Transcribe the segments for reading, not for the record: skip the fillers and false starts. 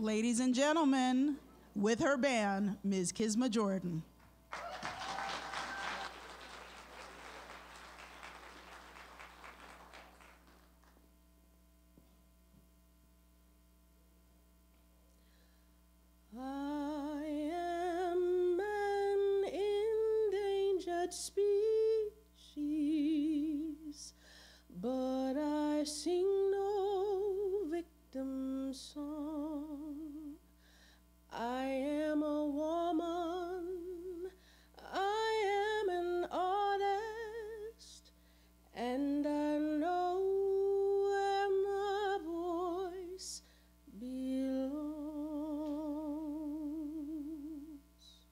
Ladies and gentlemen, with her band, Ms. Kisma Jordan. I am an endangered species, but I sing no victim song. I am a woman, I am an artist, and I know where my voice belongs.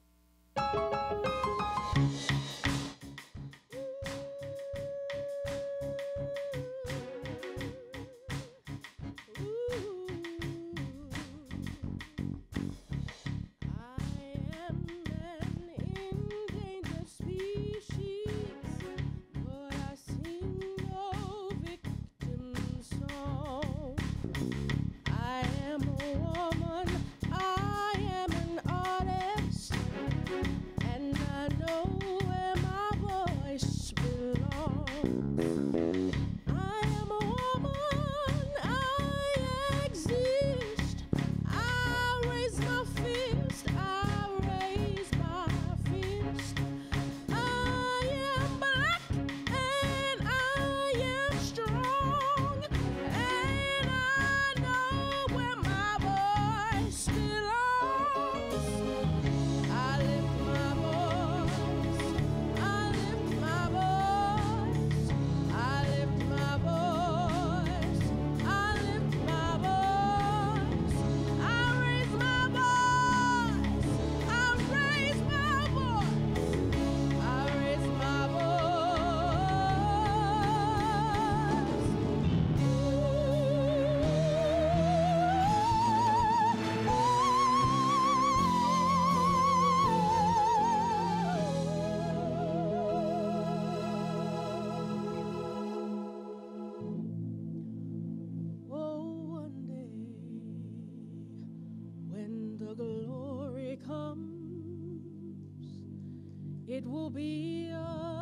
It will be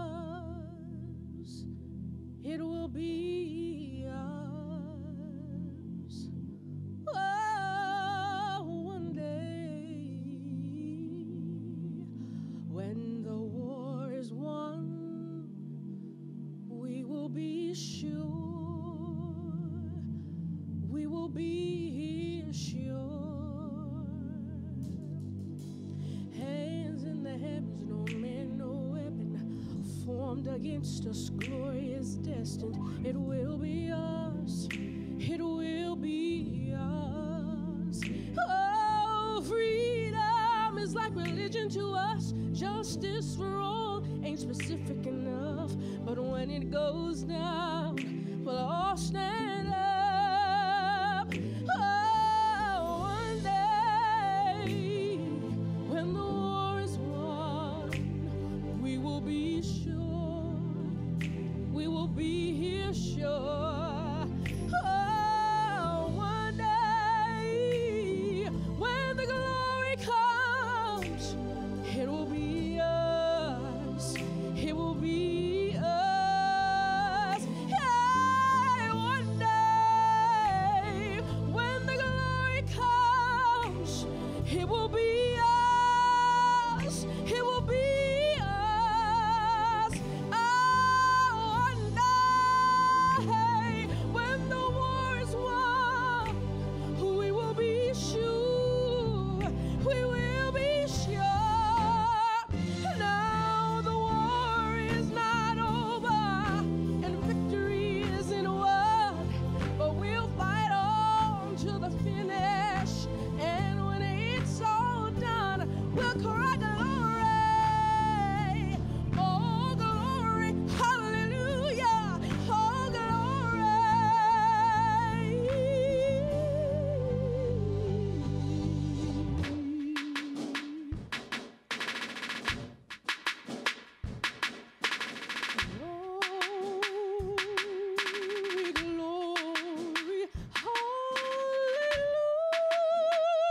us. It will be us. Oh, one day when the war is won, we will be sure. We will be sure. Hands in the heavens, no man, no weapon formed against us. Glory is destined. It will be us. It will be us. Oh, freedom is like religion to us. Justice for all ain't specific enough. But when it goes down, we'll all stand up. Oh, one day when the war is won, we will be sure. We will be here sure. Oh, one day when the glory comes, it will be us. It will be us. Hey, one day when the glory comes, it will be us. It will be us. Oh, one day when the war is won, we will be sure. We will be sure. Now the war is not over and victory isn't won, but we'll fight on to the finish. And when it's all done, we'll cry glory. Oh, glory. Hallelujah. Oh, glory. Glory, glory,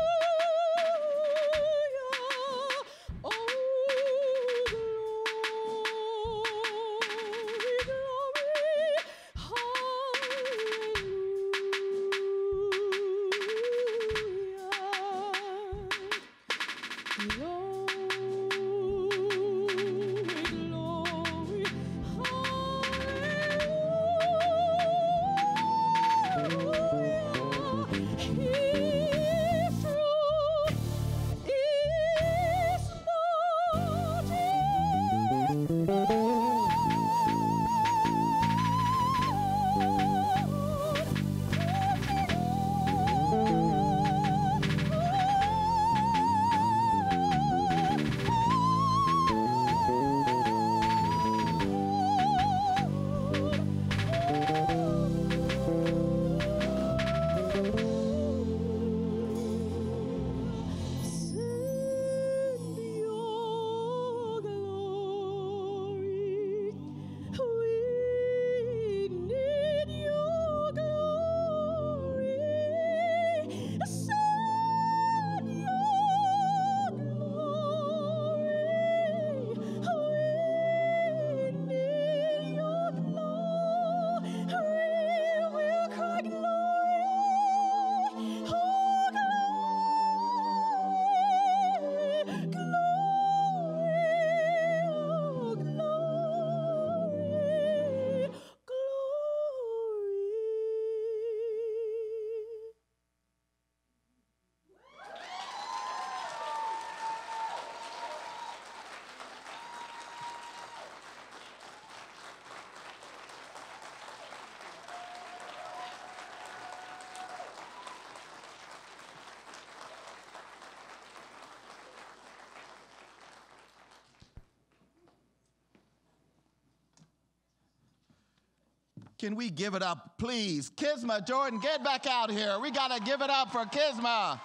Can we give it up, please? Kisma Jordan, get back out here. We got to give it up for Kisma.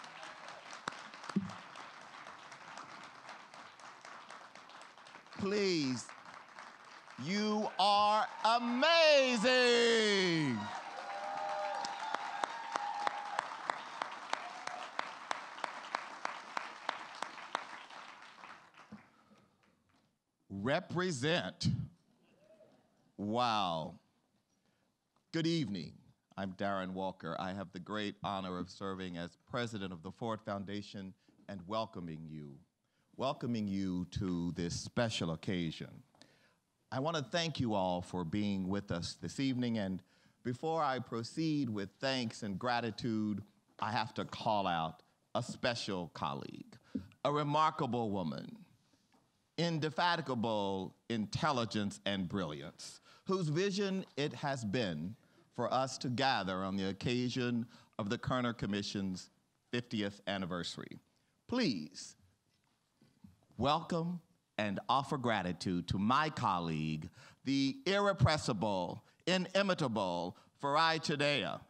Please. You are amazing. Represent. Wow. Good evening. I'm Darren Walker. I have the great honor of serving as president of the Ford Foundation and welcoming you to this special occasion. I want to thank you all for being with us this evening, and before I proceed with thanks and gratitude, I have to call out a special colleague, a remarkable woman, indefatigable intelligence and brilliance, whose vision it has been for us to gather on the occasion of the Kerner Commission's 50th anniversary. Please welcome and offer gratitude to my colleague, the irrepressible, inimitable Farai Chideya.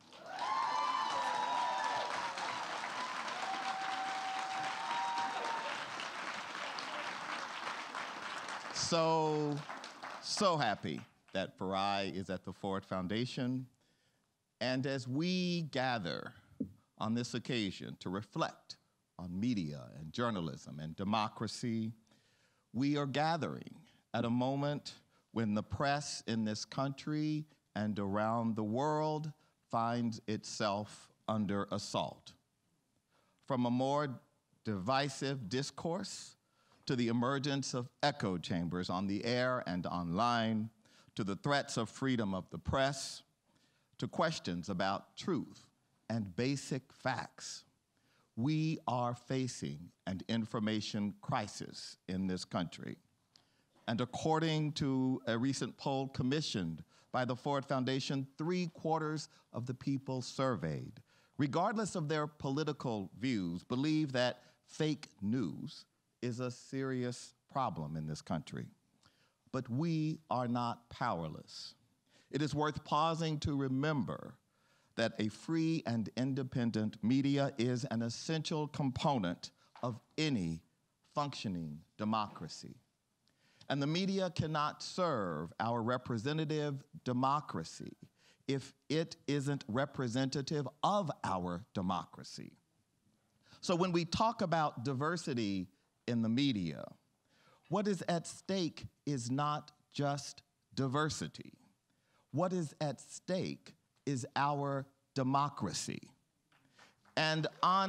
So happy that Farai is at the Ford Foundation. And as we gather on this occasion to reflect on media and journalism and democracy, we are gathering at a moment when the press in this country and around the world finds itself under assault. From a more divisive discourse to the emergence of echo chambers on the air and online, to the threats of freedom of the press, to questions about truth and basic facts, we are facing an information crisis in this country. And according to a recent poll commissioned by the Ford Foundation, 3/4 of the people surveyed, regardless of their political views, believe that fake news is a serious problem in this country. But we are not powerless. It is worth pausing to remember that a free and independent media is an essential component of any functioning democracy. And the media cannot serve our representative democracy if it isn't representative of our democracy. So when we talk about diversity in the media, what is at stake is not just diversity. What is at stake is our democracy. And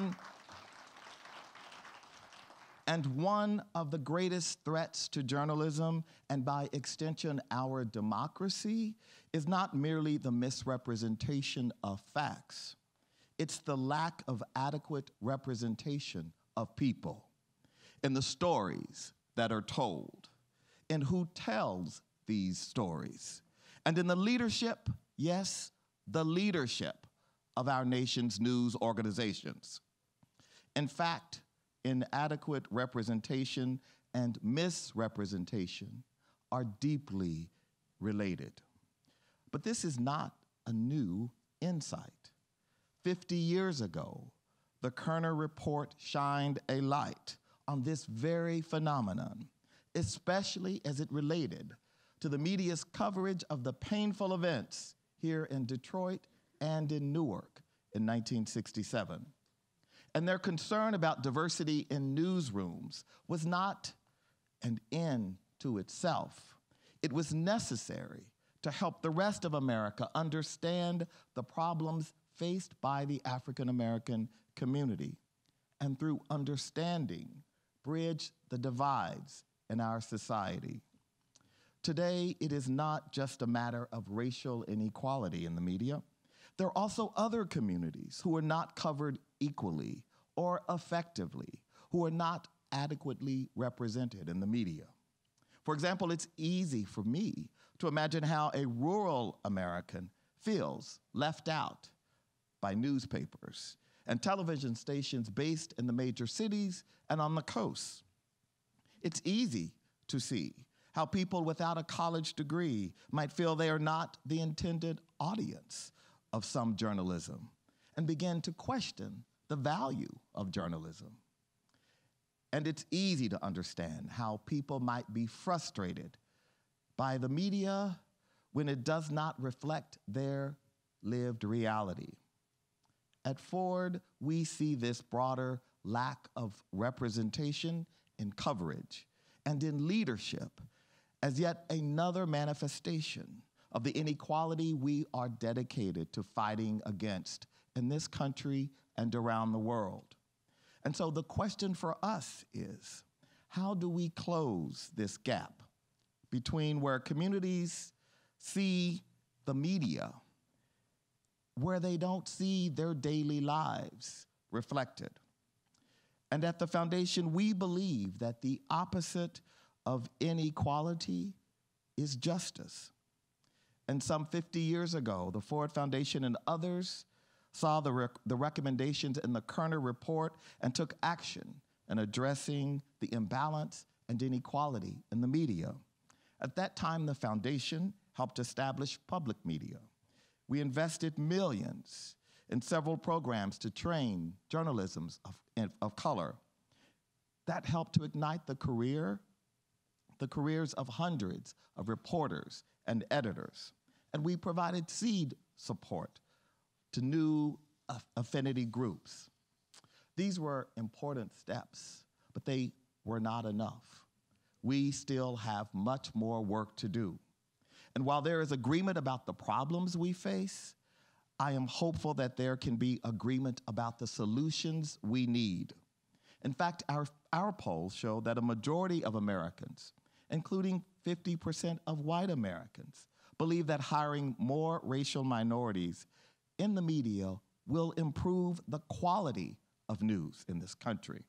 one of the greatest threats to journalism, and by extension our democracy, is not merely the misrepresentation of facts. It's the lack of adequate representation of people in the stories that are told, and who tells these stories, and in the leadership, yes, the leadership of our nation's news organizations. In fact, inadequate representation and misrepresentation are deeply related. But this is not a new insight. 50 years ago, the Kerner Report shined a light on this very phenomenon, especially as it related to the media's coverage of the painful events here in Detroit and in Newark in 1967. And their concern about diversity in newsrooms was not an end to itself. It was necessary to help the rest of America understand the problems faced by the African American community, and through understanding, bridge the divides in our society. Today, it is not just a matter of racial inequality in the media. There are also other communities who are not covered equally or effectively, who are not adequately represented in the media. For example, it's easy for me to imagine how a rural American feels left out by newspapers and television stations based in the major cities and on the coast. It's easy to see how people without a college degree might feel they are not the intended audience of some journalism and begin to question the value of journalism. And it's easy to understand how people might be frustrated by the media when it does not reflect their lived reality. At Ford, we see this broader lack of representation in coverage and in leadership as yet another manifestation of the inequality we are dedicated to fighting against in this country and around the world. And so the question for us is, how do we close this gap between where communities see the media, where they don't see their daily lives reflected? And at the foundation, we believe that the opposite of inequality is justice. And some 50 years ago, the Ford Foundation and others saw the recommendations in the Kerner Report and took action in addressing the imbalance and inequality in the media. At that time, the foundation helped establish public media. We invested millions in several programs to train journalism of color. That helped to ignite the careers of hundreds of reporters and editors. And we provided seed support to new affinity groups. These were important steps, but they were not enough. We still have much more work to do. And while there is agreement about the problems we face, I am hopeful that there can be agreement about the solutions we need. In fact, our polls show that a majority of Americans, including 50% of white Americans, believe that hiring more racial minorities in the media will improve the quality of news in this country.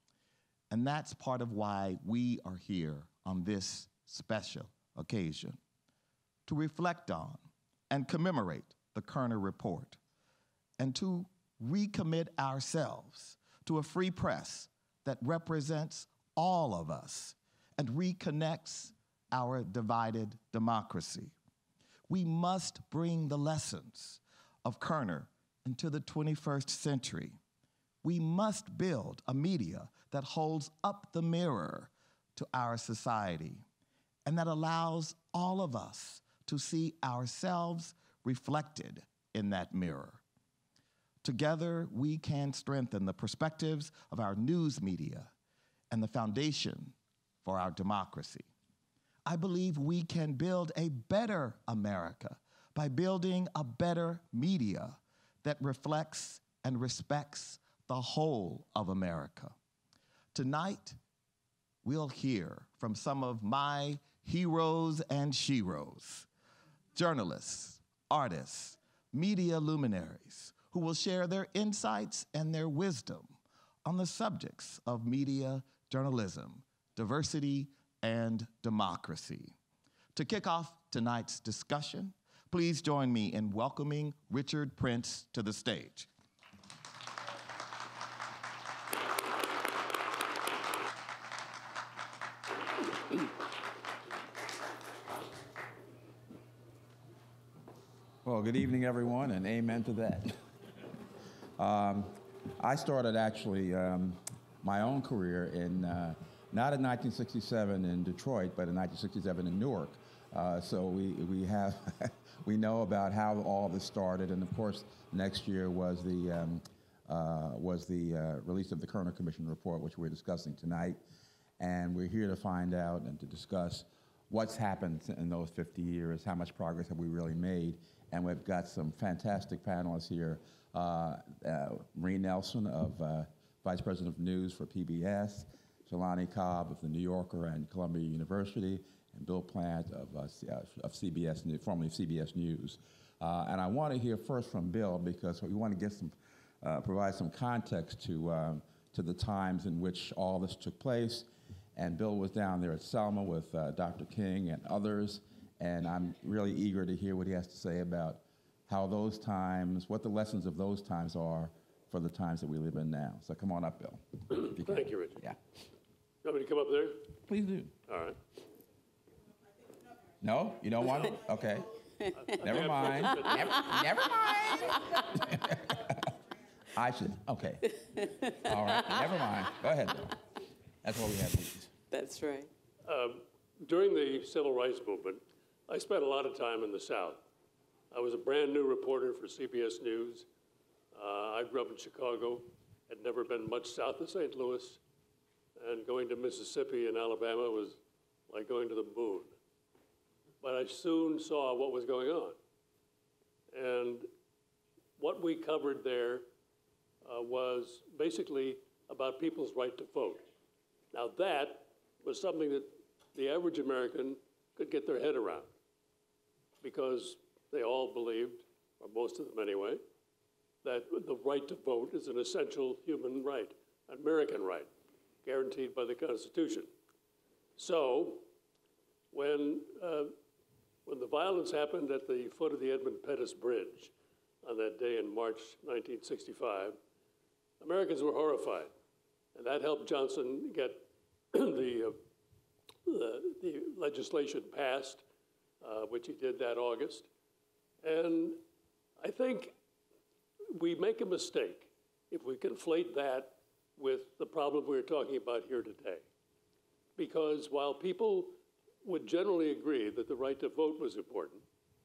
And that's part of why we are here on this special occasion, to reflect on and commemorate the Kerner Report, and to recommit ourselves to a free press that represents all of us and reconnects our divided democracy. We must bring the lessons of Kerner into the 21st century. We must build a media that holds up the mirror to our society and that allows all of us to see ourselves reflected in that mirror. Together, we can strengthen the perspectives of our news media and the foundation for our democracy. I believe we can build a better America by building a better media that reflects and respects the whole of America. Tonight, we'll hear from some of my heroes and sheroes, journalists, artists, media luminaries, who will share their insights and their wisdom on the subjects of media journalism, diversity, and democracy. To kick off tonight's discussion, please join me in welcoming Richard Prince to the stage. Well, good evening, everyone, and amen to that. I started actually my own career in, not in 1967 in Detroit, but in 1967 in Newark. So we have, we know about how all this started, and of course, next year was the release of the Kerner Commission Report, which we're discussing tonight. And we're here to find out and to discuss what's happened in those 50 years, how much progress have we really made. And we've got some fantastic panelists here. Marie Nelson, Vice President of News for PBS, Jelani Cobb of The New Yorker and Columbia University, and Bill Plante of CBS News, formerly CBS News. And I want to hear first from Bill because we want to get some, provide some context to the times in which all this took place. And Bill was down there at Selma with Dr. King and others. And I'm really eager to hear what he has to say about how those times, what the lessons of those times are for the times that we live in now. So come on up, Bill. Thank you, Richard. Yeah. You want me to come up there? Please do. All right. No? You don't want it? Okay. Never mind. Never mind. I should, okay. All right, never mind. Go ahead, Bill. That's what we have these. That's right. During the civil rights movement, I spent a lot of time in the South. I was a brand new reporter for CBS News. I grew up in Chicago, had never been much south of St. Louis, and going to Mississippi and Alabama was like going to the moon. But I soon saw what was going on. And what we covered there was basically about people's right to vote. Now that was something that the average American could get their head around, because they all believed, or most of them anyway, that the right to vote is an essential human right, an American right, guaranteed by the Constitution. So when the violence happened at the foot of the Edmund Pettus Bridge on that day in March 1965, Americans were horrified. And that helped Johnson get the legislation passed, which he did that August. And I think we make a mistake if we conflate that with the problem we're talking about here today. Because while people would generally agree that the right to vote was important,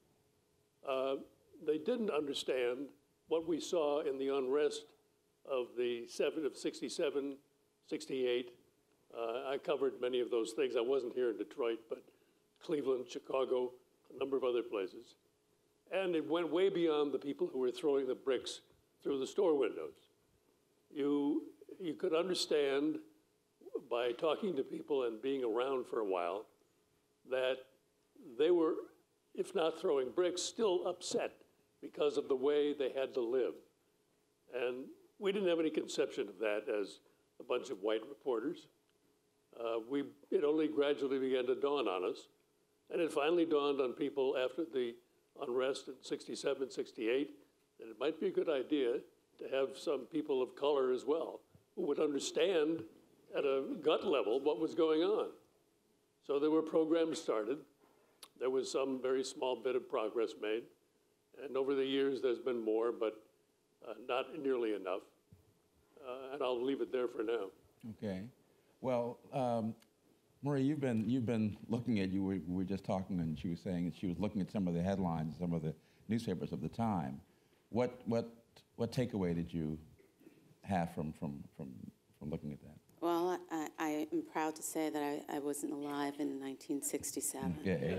they didn't understand what we saw in the unrest of the 67, 68. I covered many of those things. I wasn't here in Detroit, but Cleveland, Chicago, a number of other places. And it went way beyond the people who were throwing the bricks through the store windows. You could understand by talking to people and being around for a while that they were, if not throwing bricks, still upset because of the way they had to live. And we didn't have any conception of that as a bunch of white reporters. It only gradually began to dawn on us. And it finally dawned on people after the unrest in 67, 68, that it might be a good idea to have some people of color as well who would understand at a gut level what was going on. So there were programs started. There was some very small bit of progress made. And over the years, there's been more, but not nearly enough. And I'll leave it there for now. Okay. Well, Marie, you've been looking at, we were just talking, and she was saying that she was looking at some of the headlines, some of the newspapers of the time. What takeaway did you have from looking at that? Well, I am proud to say that I wasn't alive in 1967. Okay.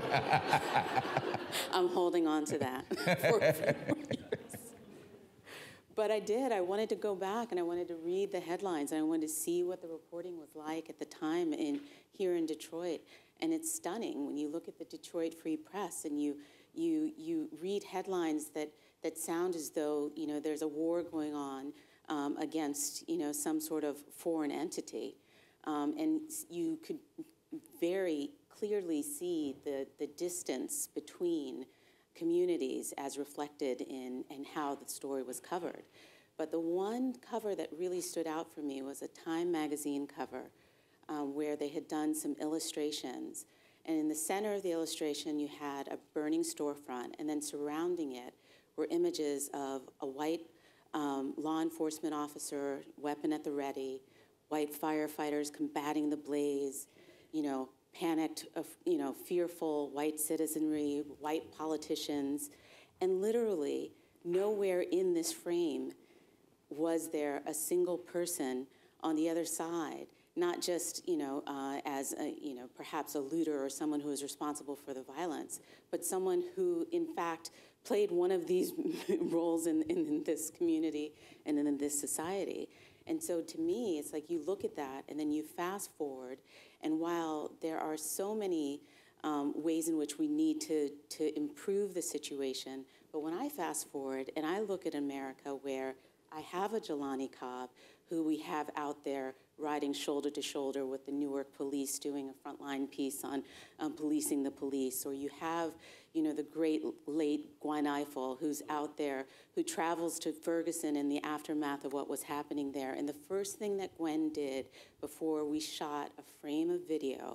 I'm holding on to that for a few more years. But I did. I wanted to go back, and I wanted to read the headlines, and I wanted to see what the reporting was like at the time here in Detroit. And it's stunning when you look at the Detroit Free Press and you read headlines that sound as though there's a war going on against some sort of foreign entity, and you could very clearly see the distance between communities as reflected in how the story was covered. But the one cover that really stood out for me was a Time magazine cover where they had done some illustrations. And in the center of the illustration, you had a burning storefront, and then surrounding it were images of a white law enforcement officer, weapon at the ready, white firefighters combating the blaze, panicked, fearful white citizenry, white politicians, and literally nowhere in this frame was there a single person on the other side, not just as perhaps a looter or someone who is responsible for the violence, but someone who in fact played one of these roles in this community and in this society. And so to me, it's like you look at that and then you fast forward, and while there are so many ways in which we need to improve the situation, but when I fast forward and I look at America where I have a Jelani Cobb who we have out there riding shoulder to shoulder with the Newark police doing a frontline piece on policing the police, or you have the great late Gwen Eiffel, who's out there, who travels to Ferguson in the aftermath of what was happening there. And the first thing that Gwen did before we shot a frame of video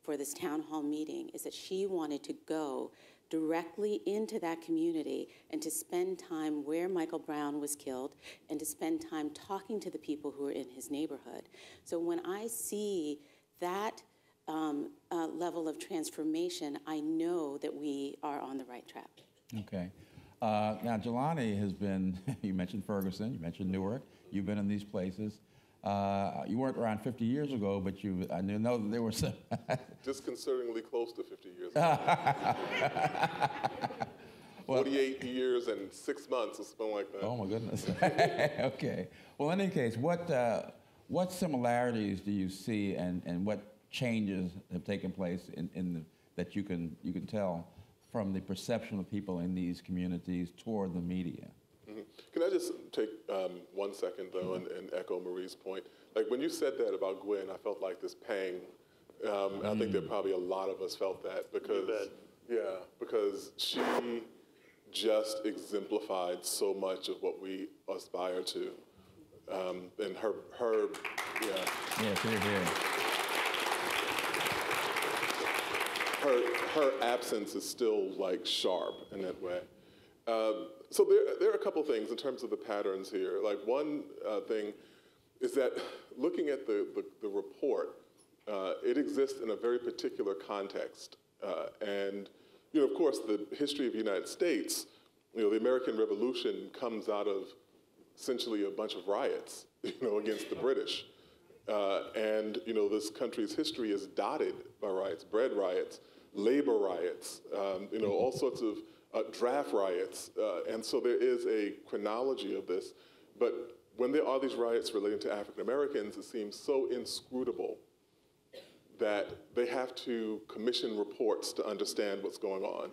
for this town hall meeting is that she wanted to go directly into that community and to spend time where Michael Brown was killed and to spend time talking to the people who are in his neighborhood. So when I see that level of transformation, I know that we are on the right track. Okay. Now, Jelani has been, you mentioned Ferguson, you mentioned Newark, you've been in these places. You weren't around 50 years ago, but I know that there were some. Disconcertingly close to 50 years ago. 48 years and 6 months or something like that. Oh, my goodness. Okay. Well, in any case, what similarities do you see and what changes have taken place that you can tell from the perception of people in these communities toward the media? Mm-hmm. Can I just take 1 second, though, and echo Marie's point? Like, when you said that about Gwen, I felt like this pang. I think that probably a lot of us felt that because she just exemplified so much of what we aspire to. And her her absence is still like sharp in that way. So there are a couple things in terms of the patterns here. Like one thing is that looking at the report, it exists in a very particular context. And of course, the history of the United States, the American Revolution comes out of essentially a bunch of riots, against the British. And this country's history is dotted by riots, bread riots, labor riots, all sorts of draft riots. And so there is a chronology of this. But when there are these riots relating to African Americans, it seems so inscrutable that they have to commission reports to understand what's going on.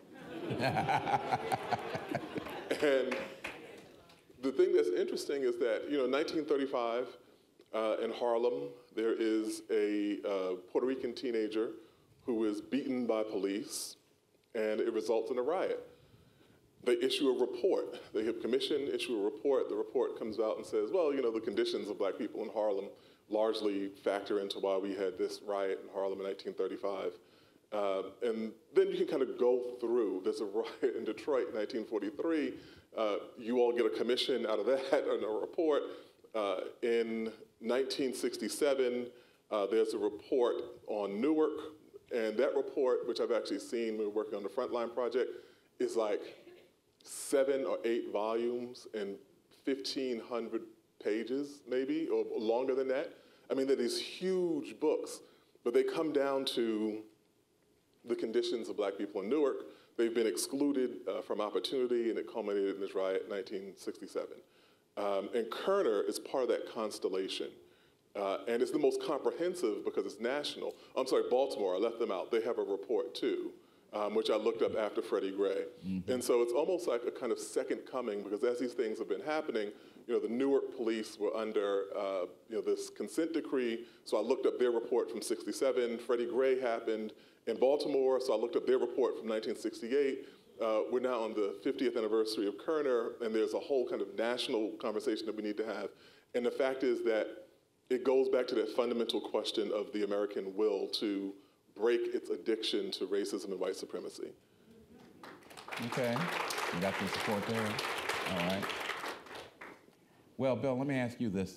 And the thing that's interesting is that, in 1935, in Harlem, there is a Puerto Rican teenager who is beaten by police, and it results in a riot. They issue a report. They have commission issue a report. The report comes out and says, well, the conditions of black people in Harlem largely factor into why we had this riot in Harlem in 1935. And then you can kind of go through. There's a riot in Detroit in 1943. You all get a commission out of that and a report. In 1967, there's a report on Newark. And that report, which I've actually seen when we were working on the Frontline project, is like 7 or 8 volumes and 1,500 pages, maybe, or longer than that. I mean, they're these huge books, but they come down to the conditions of black people in Newark. They've been excluded from opportunity, and it culminated in this riot in 1967. And Kerner is part of that constellation. And it's the most comprehensive because it's national. I'm sorry, Baltimore, I left them out. They have a report too, which I looked up after Freddie Gray. Mm-hmm. And so it's almost like a kind of second coming, because as these things have been happening, the Newark police were under this consent decree. So I looked up their report from 67. Freddie Gray happened in Baltimore, so I looked up their report from 1968. We're now on the 50th anniversary of Kerner, and there's a whole kind of national conversation that we need to have. And the fact is that it goes back to that fundamental question of the American will to break its addiction to racism and white supremacy. Okay, you got some support there. All right. Well, Bill, let me ask you this.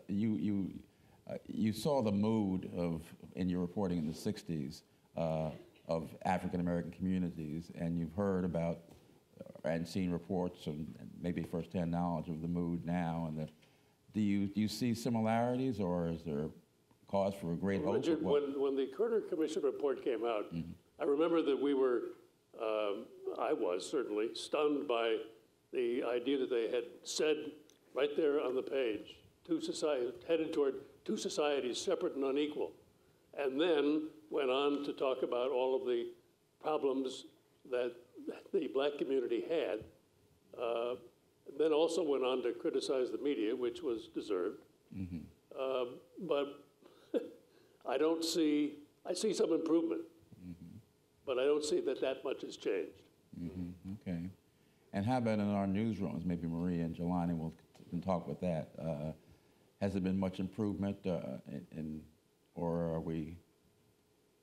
You saw the mood in your reporting in the 60s of African-American communities, and you've heard about and seen reports and maybe firsthand knowledge of the mood now. And do you see similarities, or is there cause for a great hope? Richard, when the Kerner Commission report came out, mm-hmm. I remember that we were, I was certainly, stunned by the idea that they had said right there on the page, headed toward two societies separate and unequal, and then went on to talk about all of the problems that the black community had, then also went on to criticize the media, which was deserved. Mm-hmm. But I see some improvement, mm-hmm. but I don't see that much has changed. Mm-hmm. Okay. And how about in our newsrooms? Maybe Maria and Jelani can talk with that. Has there been much improvement, or are we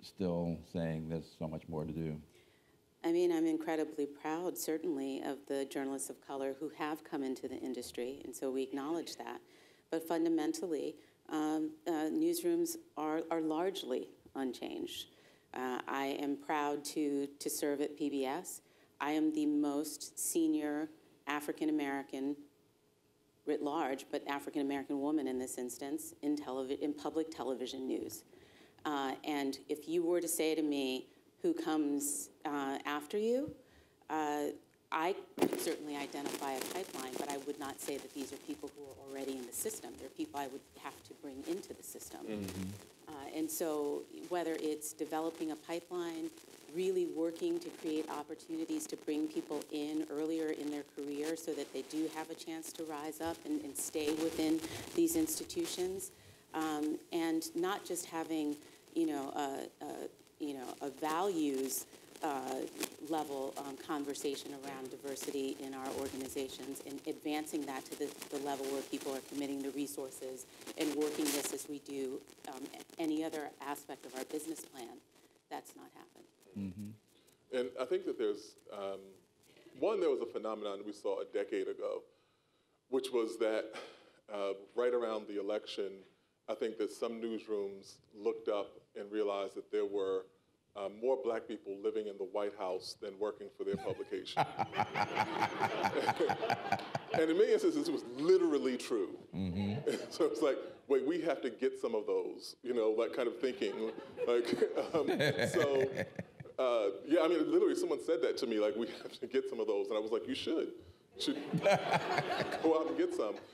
still saying there's so much more to do? I mean, I'm incredibly proud, certainly, of the journalists of color who have come into the industry, and so we acknowledge that. But fundamentally, newsrooms are largely unchanged. I am proud to serve at PBS. I am the most senior African-American, writ large, but African-American woman in this instance, in public television news. And if you were to say to me, who comes after you, I could certainly identify a pipeline, but I would not say that these are people who are already in the system. They're people I would have to bring into the system. And so whether it's developing a pipeline, really working to create opportunities to bring people in earlier in their career so that they do have a chance to rise up and stay within these institutions, and not just having, a values level conversation around diversity in our organizations and advancing that to the level where people are committing the resources and working this as we do any other aspect of our business plan. That's not happened. Mm-hmm. And I think that there's, there was a phenomenon we saw a decade ago, which was that right around the election, I think that some newsrooms looked up and realized that there were more black people living in the White House than working for their publication. And in many instances, it was literally true. Mm-hmm. So it's like, wait, we have to get some of those, that kind of thinking. Literally someone said that to me, like, we have to get some of those. And I was like, you should go out and get some.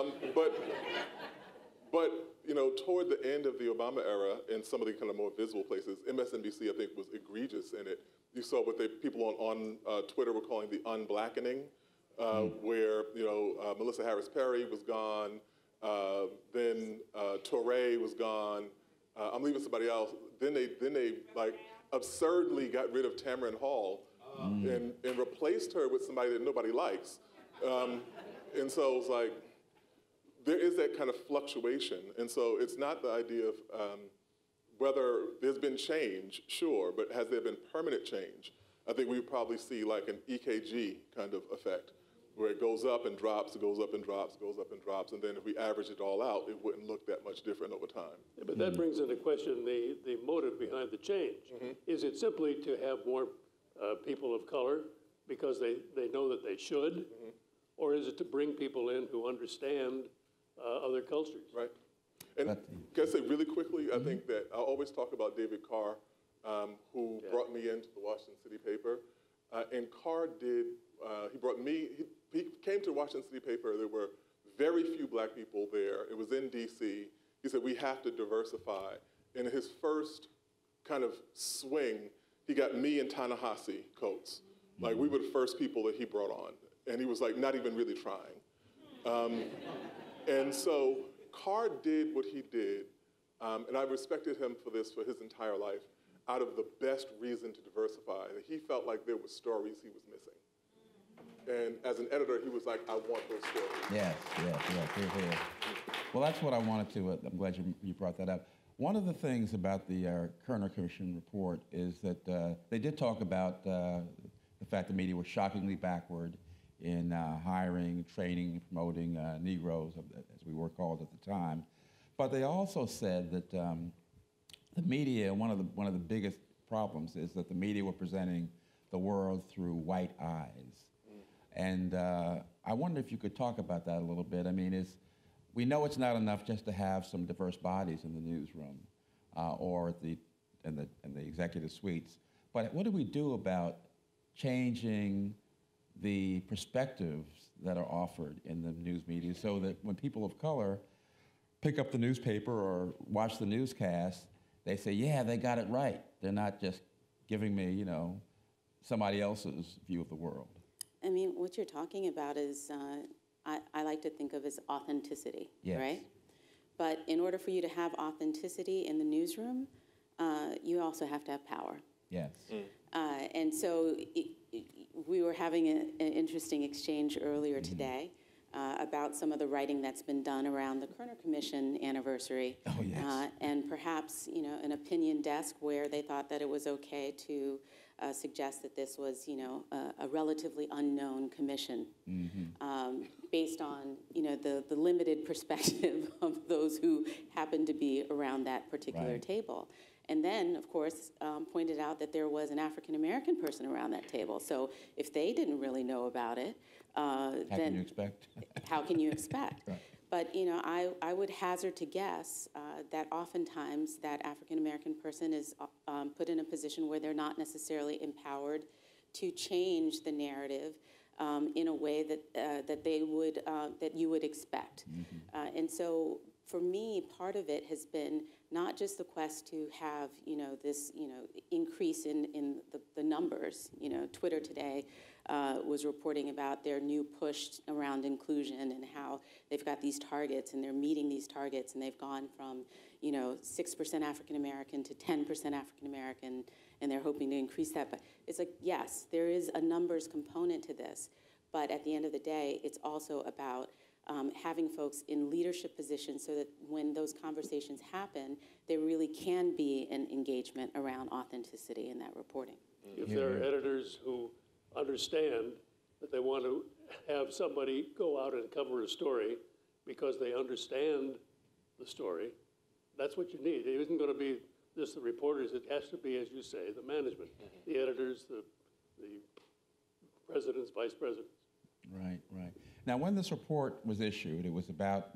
But toward the end of the Obama era, in some of the kind of more visible places, MSNBC, I think, was egregious in it. You saw what people on Twitter were calling the unblackening, where Melissa Harris Perry was gone, then Touré was gone. I'm leaving somebody else. Then they like absurdly got rid of Tamron Hall and replaced her with somebody that nobody likes. And so it was like, there is that kind of fluctuation. And so it's not the idea of whether there's been change, sure, but has there been permanent change? I think we probably see like an EKG kind of effect, where it goes up and drops, it goes up and drops, goes up and drops, and then if we average it all out, it wouldn't look that much different over time. Yeah, but that brings into question the motive behind the change. Mm-hmm. Is it simply to have more people of color because they know that they should, mm-hmm. or is it to bring people in who understand other cultures? Right. And can I say really quickly, I think that I always talk about David Carr, who brought me into the Washington City paper. And Carr did, he came to the Washington City paper, there were very few black people there. It was in DC. He said, we have to diversify. In his first kind of swing, he got me and Ta-Nehisi Coates. Like, we were the first people that he brought on. And he was like, not even really trying. And so Carr did what he did, and I respected him for this for his entire life, out of the best reason to diversify. That he felt like there were stories he was missing. And as an editor, he was like, I want those stories. Yes, here. Well, that's what I wanted to, I'm glad you brought that up. One of the things about the Kerner Commission Report is that they did talk about the fact the media was shockingly backward in hiring, training, promoting Negroes, as we were called at the time. But they also said that the media, one of the biggest problems is that the media were presenting the world through white eyes. And I wonder if you could talk about that a little bit. I mean, we know it's not enough just to have some diverse bodies in the newsroom or in the executive suites. But what do we do about changing the perspectives that are offered in the news media so that when people of color pick up the newspaper or watch the newscast, they say, yeah, they got it right. They're not just giving me, somebody else's view of the world. I mean, what you're talking about is, I like to think of as authenticity, yes. Right? But in order for you to have authenticity in the newsroom, you also have to have power. Yes. And so we were having an interesting exchange earlier today about some of the writing that's been done around the Kerner Commission anniversary. Oh, yes. And perhaps, an opinion desk where they thought that it was okay to suggest that this was, a relatively unknown commission, based on, the limited perspective of those who happened to be around that particular table. And then, of course, pointed out that there was an African-American person around that table. So if they didn't really know about it, how can you expect? How can you expect? Right. But, I would hazard to guess that oftentimes that African-American person is put in a position where they're not necessarily empowered to change the narrative in a way that they would, that you would expect. And so for me, part of it has been not just the quest to have, this, increase in the numbers. Twitter today was reporting about their new push around inclusion and how they've got these targets and they're meeting these targets, and they've gone from, 6% African American to 10% African American, and they're hoping to increase that. But it's like, yes, there is a numbers component to this, but at the end of the day, it's also about having folks in leadership positions so that when those conversations happen, there really can be an engagement around authenticity in that reporting. If there are editors who understand that they want to have somebody go out and cover a story because they understand the story, that's what you need. It isn't going to be just the reporters. It has to be, as you say, the management, the editors, the presidents, vice presidents. Right, right. Now, when this report was issued, it was about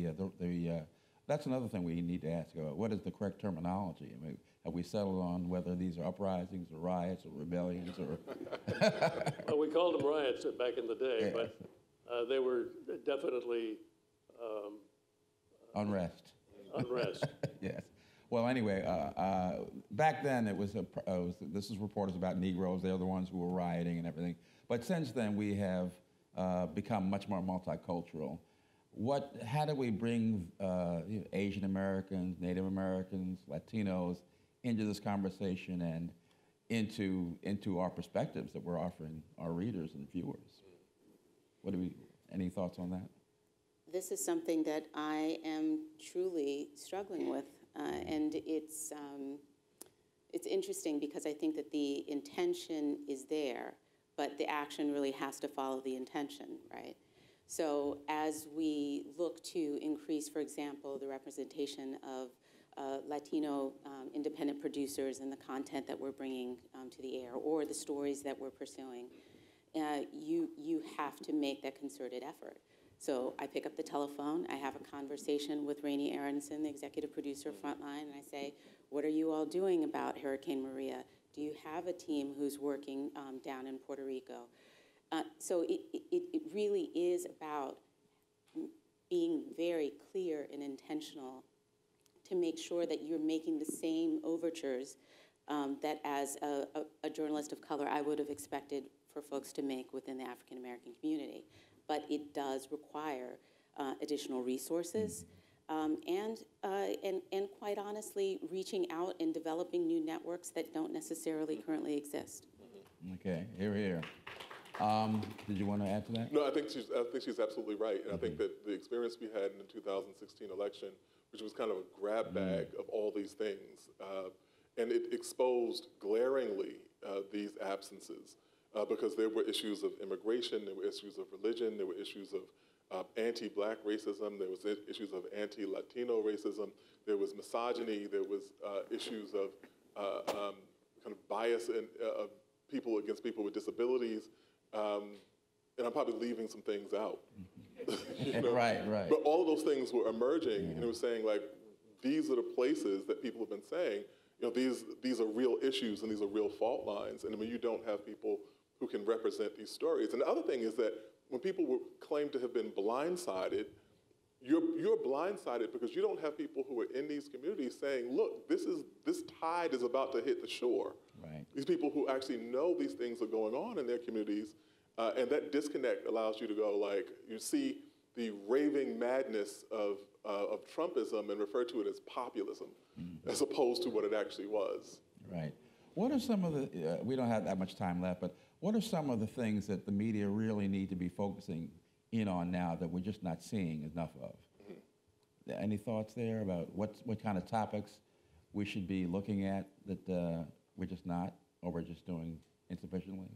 that's another thing we need to ask about. What is the correct terminology? I mean, have we settled on whether these are uprisings or riots or rebellions or? Well, we called them riots back in the day, but they were definitely unrest. Unrest. Yes. Well, anyway, back then it was this is reporters about Negroes. They're the ones who were rioting and everything. But since then we have become much more multicultural. How do we bring Asian Americans, Native Americans, Latinos into this conversation and into our perspectives that we're offering our readers and viewers? Any thoughts on that? This is something that I am truly struggling with, and it's interesting because I think that the intention is there, but the action really has to follow the intention, right? So as we look to increase, for example, the representation of Latino independent producers and the content that we're bringing to the air, or the stories that we're pursuing, you have to make that concerted effort. So I pick up the telephone, I have a conversation with Rainey Aronson, the executive producer of Frontline, and I say, what are you all doing about Hurricane Maria? Do you have a team who's working down in Puerto Rico? So it really is about being very clear and intentional to make sure that you're making the same overtures that as a journalist of color I would have expected for folks to make within the African American community. But it does require additional resources and quite honestly, reaching out and developing new networks that don't necessarily currently exist. Okay, here. Did you want to add to that? No, I think she's absolutely right. And I think that the experience we had in the 2016 election, which was kind of a grab bag of all these things, and it exposed glaringly these absences because there were issues of immigration, there were issues of religion, there were issues of anti-black racism, there was issues of anti-Latino racism, there was misogyny, there was issues of kind of bias of people against people with disabilities. And I'm probably leaving some things out. You know? Right. But all of those things were emerging, and it was saying, like, these are the places that people have been saying, these are real issues and these are real fault lines. And when you don't have people who can represent these stories. And the other thing is that when people were claimed to have been blindsided, you're blindsided because you don't have people who are in these communities saying, look, this tide is about to hit the shore. Right. These people who actually know these things are going on in their communities, and that disconnect allows you to go, like, you see the raving madness of Trumpism and refer to it as populism, as opposed to what it actually was. Right. What are some of we don't have that much time left, but what are some of the things that the media really need to be focusing in on now that we're just not seeing enough of. Any thoughts there about what kind of topics we should be looking at that we're just not, or we're just doing insufficiently?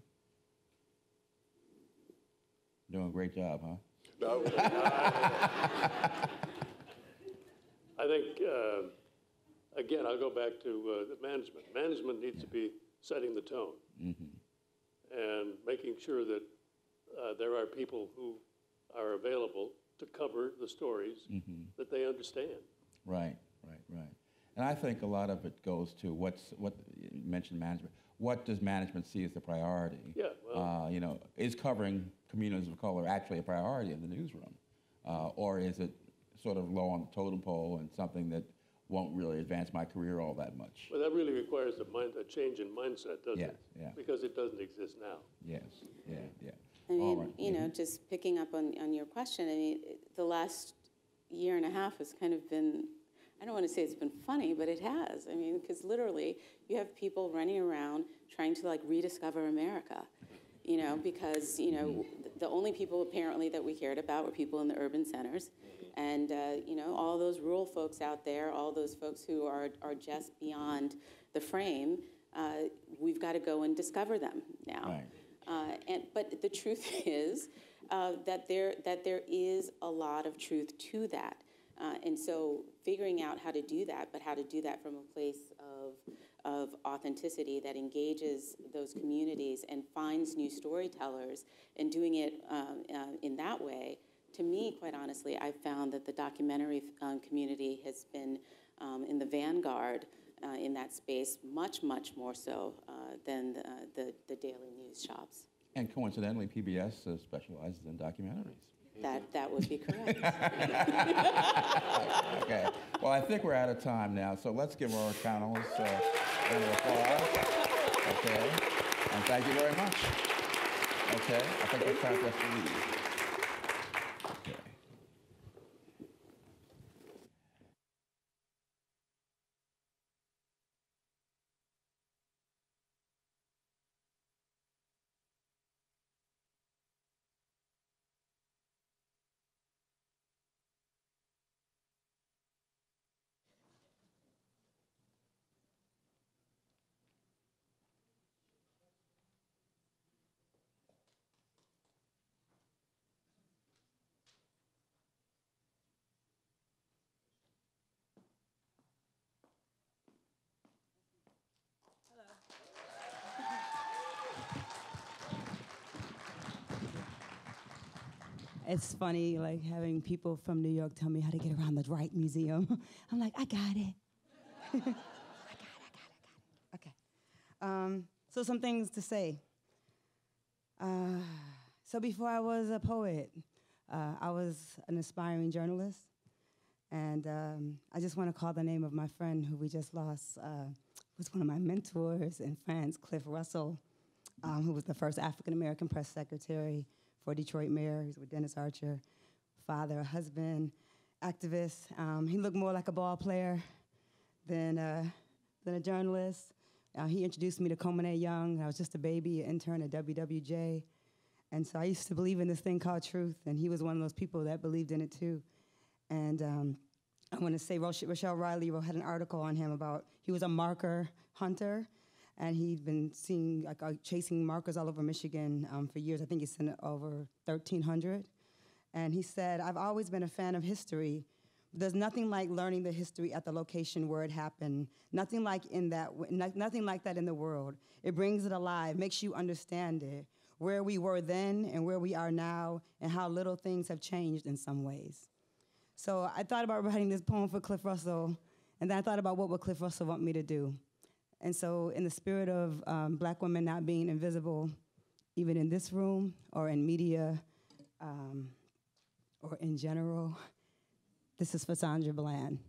Doing a great job, huh? No. I think, again, I'll go back to the management. Management needs to be setting the tone and making sure that there are people who are available to cover the stories that they understand. Right. And I think a lot of it goes to what you mentioned management. What does management see as the priority? Yeah, well, Is covering communities of color actually a priority in the newsroom? Or is it sort of low on the totem pole and something that won't really advance my career all that much? Well, that really requires a change in mindset, doesn't it? Yeah. Because it doesn't exist now. Yes, yeah. I mean, All right. you know, just picking up on your question, I mean, the last year and a half has kind of been, I don't want to say it's been funny, but it has. I mean, because literally you have people running around trying to like rediscover America, you know, because, you know, the only people apparently that we cared about were people in the urban centers. And, you know, all those rural folks out there, all those folks who are just beyond the frame, we've got to go and discover them now. Right. But the truth is that there is a lot of truth to that. And so figuring out how to do that, but how to do that from a place of authenticity that engages those communities and finds new storytellers and doing it in that way, to me, quite honestly, I've found that the documentary community has been in the vanguard in that space, much more so than the daily news shops. And coincidentally, PBS specializes in documentaries. That would be correct. Okay. Well, I think we're out of time now, so let's give our panelists a round of applause. Okay. And thank you very much. Okay. I think it's time for us to leave. Okay. It's funny, like, having people from New York tell me how to get around the Wright Museum. I'm like, I got it. I got it. Okay. So some things to say. So before I was a poet, I was an aspiring journalist. And I just want to call the name of my friend who we just lost, was one of my mentors in France, Cliff Russell, who was the first African-American press secretary for Detroit mayor. He was with Dennis Archer, father, husband, activist. He looked more like a ball player than a journalist. He introduced me to Coleman Young. I was just a baby, an intern at WWJ. And so I used to believe in this thing called truth, and he was one of those people that believed in it too. And I want to say Rochelle Riley had an article on him about, he was a marker hunter, and he'd been chasing markers all over Michigan for years. I think he sent over 1,300. And he said, I've always been a fan of history. There's nothing like learning the history at the location where it happened. Nothing like that in the world. It brings it alive, makes you understand it, where we were then and where we are now, and how little things have changed in some ways. So I thought about writing this poem for Cliff Russell, and then I thought about what would Cliff Russell want me to do. And so in the spirit of Black women not being invisible, even in this room or in media or in general, this is for Sandra Bland.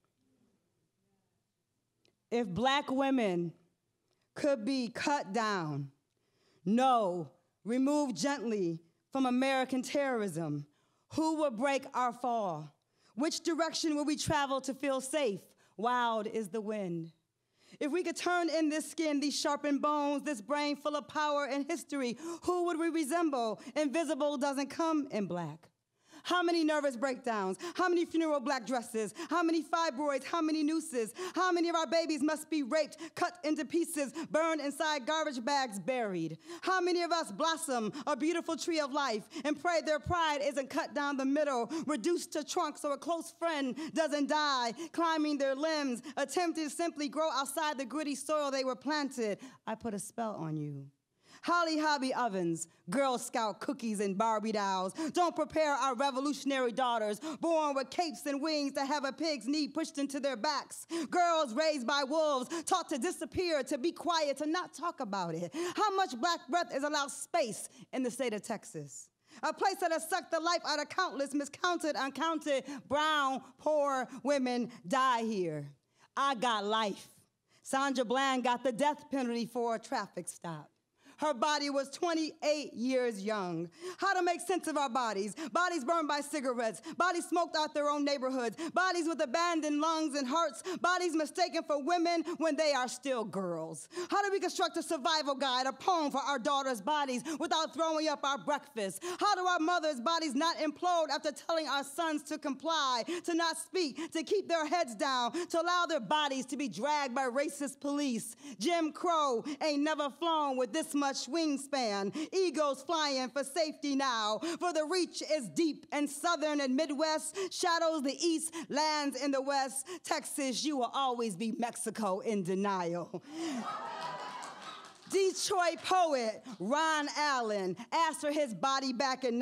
If Black women could be cut down, no, removed gently from American terrorism, who would break our fall? Which direction will we travel to feel safe? Wild is the wind. If we could turn in this skin, these sharpened bones, this brain full of power and history, who would we resemble? Invisible doesn't come in black. How many nervous breakdowns? How many funeral black dresses? How many fibroids? How many nooses? How many of our babies must be raped, cut into pieces, burned inside garbage bags, buried? How many of us blossom a beautiful tree of life and pray their pride isn't cut down the middle, reduced to trunks so a close friend doesn't die, climbing their limbs, attempting to simply grow outside the gritty soil they were planted? I put a spell on you. Holly Hobby ovens, Girl Scout cookies and Barbie dolls don't prepare our revolutionary daughters, born with capes and wings to have a pig's knee pushed into their backs. Girls raised by wolves, taught to disappear, to be quiet, to not talk about it. How much black breath is allowed space in the state of Texas? A place that has sucked the life out of countless, miscounted, uncounted, brown, poor women die here. I got life. Sandra Bland got the death penalty for a traffic stop. Her body was 28 years young. How to make sense of our bodies. Bodies burned by cigarettes. Bodies smoked out their own neighborhoods. Bodies with abandoned lungs and hearts. Bodies mistaken for women when they are still girls. How do we construct a survival guide, a poem for our daughters' bodies without throwing up our breakfast? How do our mothers' bodies not implode after telling our sons to comply, to not speak, to keep their heads down, to allow their bodies to be dragged by racist police? Jim Crow ain't never flown with this much wingspan, egos flying for safety now, for the reach is deep and southern and Midwest, shadows the east, lands in the west. Texas, you will always be Mexico in denial. Detroit poet Ron Allen asked for his body back in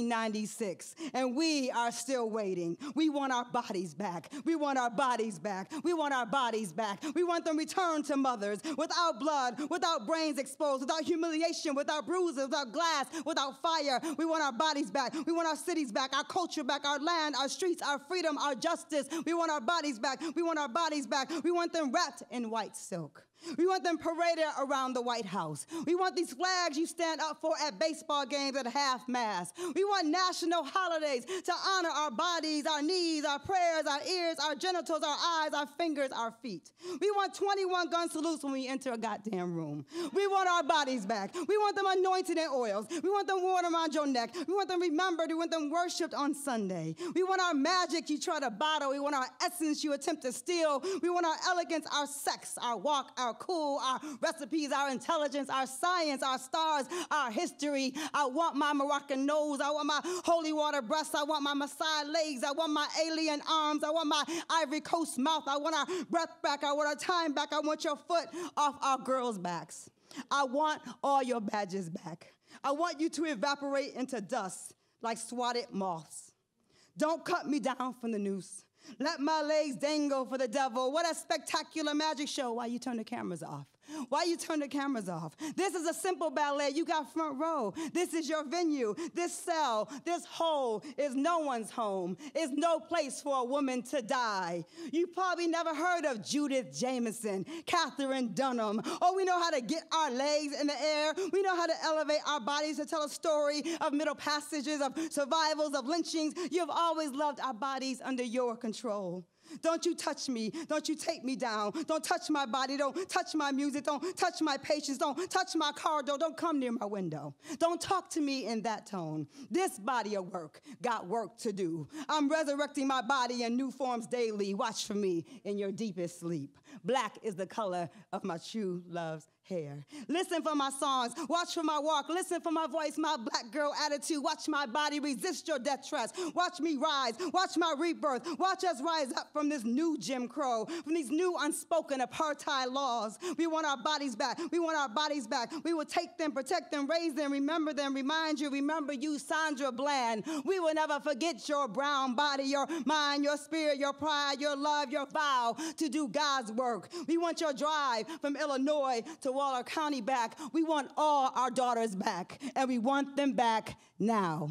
1996, and we are still waiting. We want our bodies back. We want our bodies back. We want our bodies back. We want them returned to mothers without blood, without brains exposed, without humiliation, without bruises, without glass, without fire. We want our bodies back. We want our cities back, our culture back, our land, our streets, our freedom, our justice. We want our bodies back. We want our bodies back. We want them wrapped in white silk. We want them paraded around the White House. We want these flags you stand up for at baseball games at half-mast. We want national holidays to honor our bodies, our knees, our prayers, our ears, our genitals, our eyes, our fingers, our feet. We want 21 gun salutes when we enter a goddamn room. We want our bodies back. We want them anointed in oils. We want them worn around your neck. We want them remembered. We want them worshipped on Sunday. We want our magic you try to bottle. We want our essence you attempt to steal. We want our elegance, our sex, our walk, our cool, our recipes, our intelligence, our science, our stars, our history. I want my Moroccan nose. I want my holy water breasts. I want my Maasai legs. I want my alien arms. I want my Ivory Coast mouth. I want our breath back. I want our time back. I want your foot off our girls' backs. I want all your badges back. I want you to evaporate into dust like swatted moths. Don't cut me down from the noose. Let my legs dangle for the devil. What a spectacular magic show. Why you turn the cameras off? Why you turn the cameras off? This is a simple ballet. You got front row. This is your venue. This cell, this hole is no one's home. It's no place for a woman to die. You probably never heard of Judith Jameson, Catherine Dunham. Oh, we know how to get our legs in the air. We know how to elevate our bodies to tell a story of middle passages, of survivals, of lynchings. You've always loved our bodies under your control. Don't you touch me. Don't you take me down. Don't touch my body. Don't touch my music. Don't touch my patience. Don't touch my corridor. Don't come near my window. Don't talk to me in that tone. This body of work got work to do. I'm resurrecting my body in new forms daily. Watch for me in your deepest sleep. Black is the color of my true love's hair. Listen for my songs. Watch for my walk. Listen for my voice, my black girl attitude. Watch my body resist your death threats. Watch me rise. Watch my rebirth. Watch us rise up from this new Jim Crow, from these new unspoken apartheid laws. We want our bodies back. We want our bodies back. We will take them, protect them, raise them, remember them, remind you, remember you, Sandra Bland. We will never forget your brown body, your mind, your spirit, your pride, your love, your vow to do God's work. We want your drive from Illinois to Waller County back. We want all our daughters back, and we want them back now.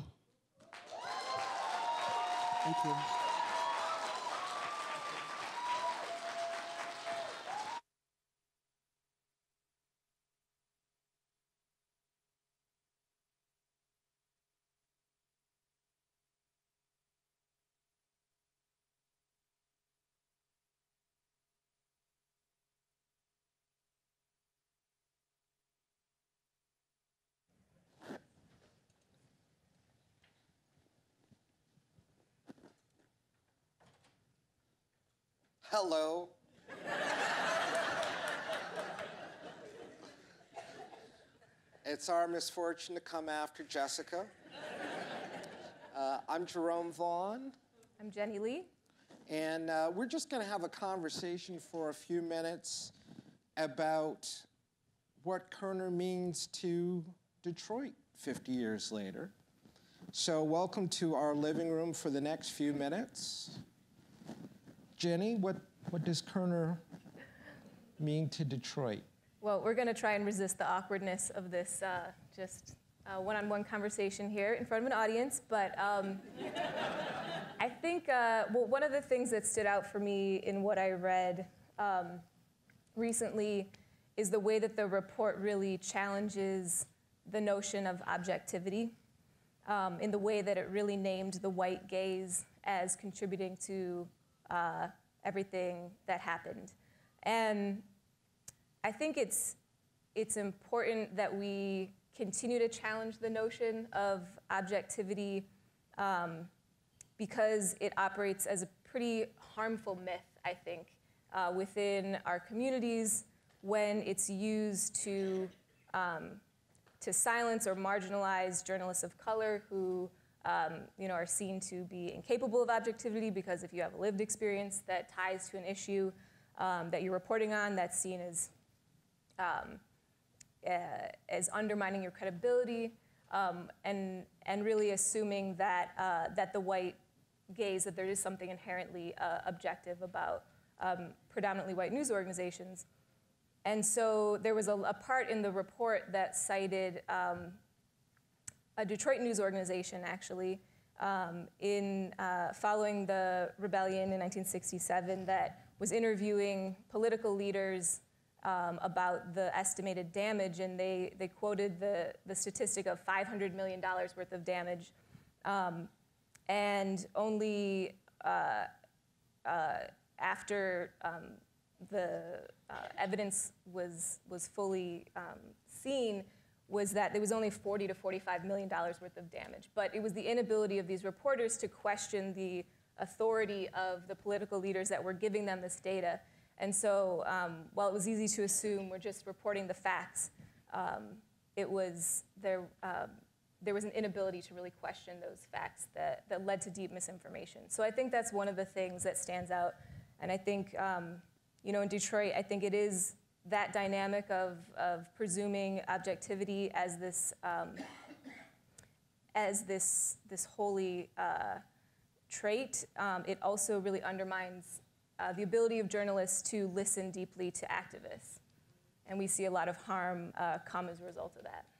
Thank you. Hello. It's our misfortune to come after Jessica. I'm Jerome Vaughn. I'm Jenny Lee. And we're just going to have a conversation for a few minutes about what Kerner means to Detroit 50 years later. So welcome to our living room for the next few minutes. Jenny, what does Kerner mean to Detroit? Well, we're going to try and resist the awkwardness of this just one-on-one conversation here in front of an audience. But I think, well, one of the things that stood out for me in what I read recently is the way that the report really challenges the notion of objectivity in the way that it really named the white gaze as contributing to everything that happened. And I think it's important that we continue to challenge the notion of objectivity because it operates as a pretty harmful myth, I think, within our communities when it's used to silence or marginalize journalists of color who are seen to be incapable of objectivity because if you have a lived experience that ties to an issue that you're reporting on, that's seen as undermining your credibility and really assuming that the white gaze, that there is something inherently objective about predominantly white news organizations. And so there was a part in the report that cited a Detroit news organization, actually, following the rebellion in 1967 that was interviewing political leaders about the estimated damage, and they quoted the statistic of $500 million worth of damage, and only after the evidence was fully seen was that there was only $40 to $45 million worth of damage. But it was the inability of these reporters to question the authority of the political leaders that were giving them this data. And so while it was easy to assume we're just reporting the facts, there was an inability to really question those facts that led to deep misinformation. So I think that's one of the things that stands out. And I think, in Detroit, I think it is that dynamic of presuming objectivity as this holy trait. It also really undermines the ability of journalists to listen deeply to activists. And we see a lot of harm come as a result of that.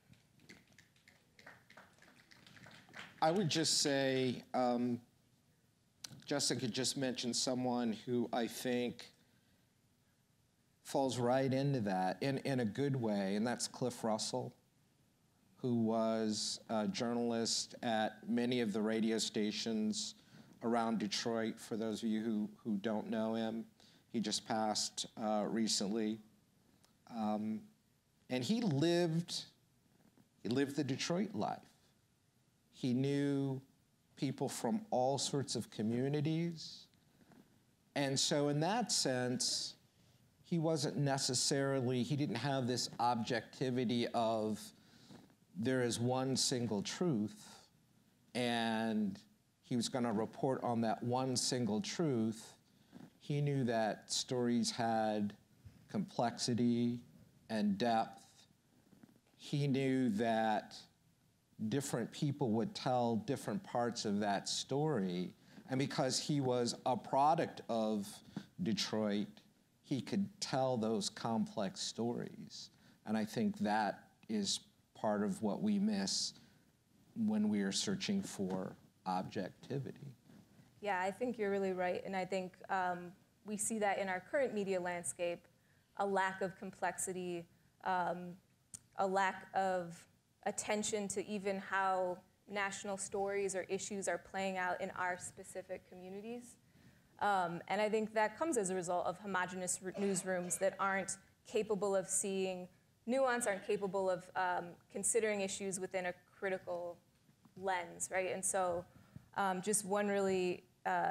I would just say, Jessica just mentioned someone who I think falls right into that in a good way, and that's Cliff Russell, who was a journalist at many of the radio stations around Detroit, for those of you who don't know him. He just passed recently. And he lived the Detroit life. He knew people from all sorts of communities. And so in that sense, he didn't have this objectivity of there is one single truth, and he was going to report on that one single truth. He knew that stories had complexity and depth. He knew that different people would tell different parts of that story. And because he was a product of Detroit, he could tell those complex stories. And I think that is part of what we miss when we are searching for objectivity. Yeah, I think you're really right. And I think we see that in our current media landscape, a lack of complexity, a lack of attention to even how national stories or issues are playing out in our specific communities. And I think that comes as a result of homogenous newsrooms that aren't capable of seeing nuance, aren't capable of considering issues within a critical lens, right? And so just one really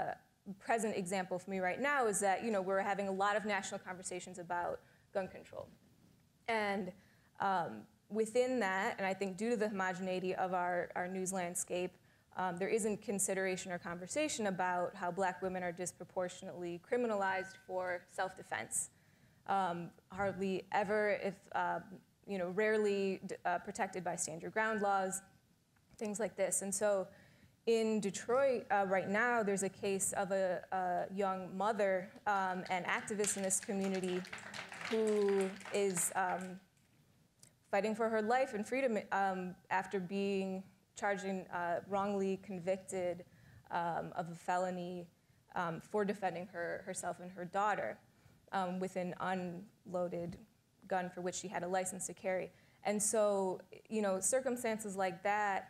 present example for me right now is that, we're having a lot of national conversations about gun control. And within that, and I think due to the homogeneity of our news landscape, there isn't consideration or conversation about how Black women are disproportionately criminalized for self-defense. Hardly ever, if rarely protected by stand your ground laws, things like this. And so in Detroit right now, there's a case of a young mother and activist in this community who is fighting for her life and freedom after being charged and wrongly convicted of a felony for defending herself and her daughter with an unloaded gun for which she had a license to carry. And so, circumstances like that,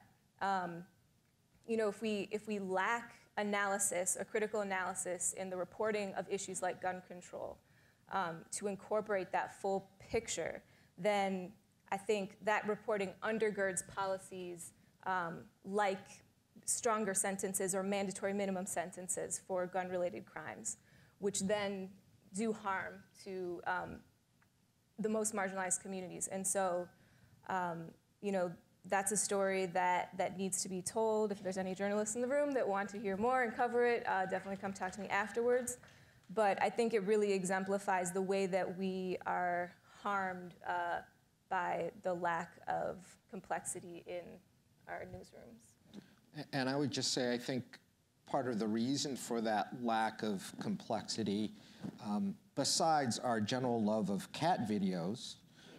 if we lack analysis, a critical analysis in the reporting of issues like gun control, to incorporate that full picture, then I think that reporting undergirds policies like stronger sentences or mandatory minimum sentences for gun-related crimes, which then do harm to the most marginalized communities. And so, that's a story that needs to be told. If there's any journalists in the room that want to hear more and cover it, definitely come talk to me afterwards. But I think it really exemplifies the way that we are harmed by the lack of complexity in our newsrooms. And I would just say, I think part of the reason for that lack of complexity, besides our general love of cat videos,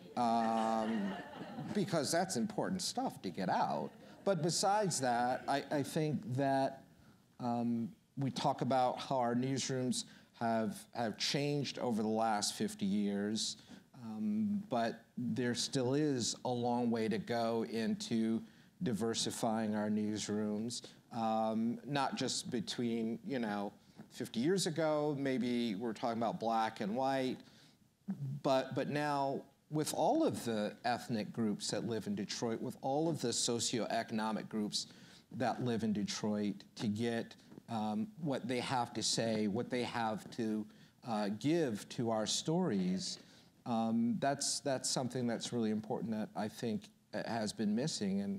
because that's important stuff to get out. But besides that, I think that we talk about how our newsrooms have changed over the last 50 years, but there still is a long way to go into diversifying our newsrooms, not just between, 50 years ago, maybe we're talking about Black and white, but now with all of the ethnic groups that live in Detroit, with all of the socioeconomic groups that live in Detroit, to get what they have to say, what they have to give to our stories, that's something that's really important that I think has been missing and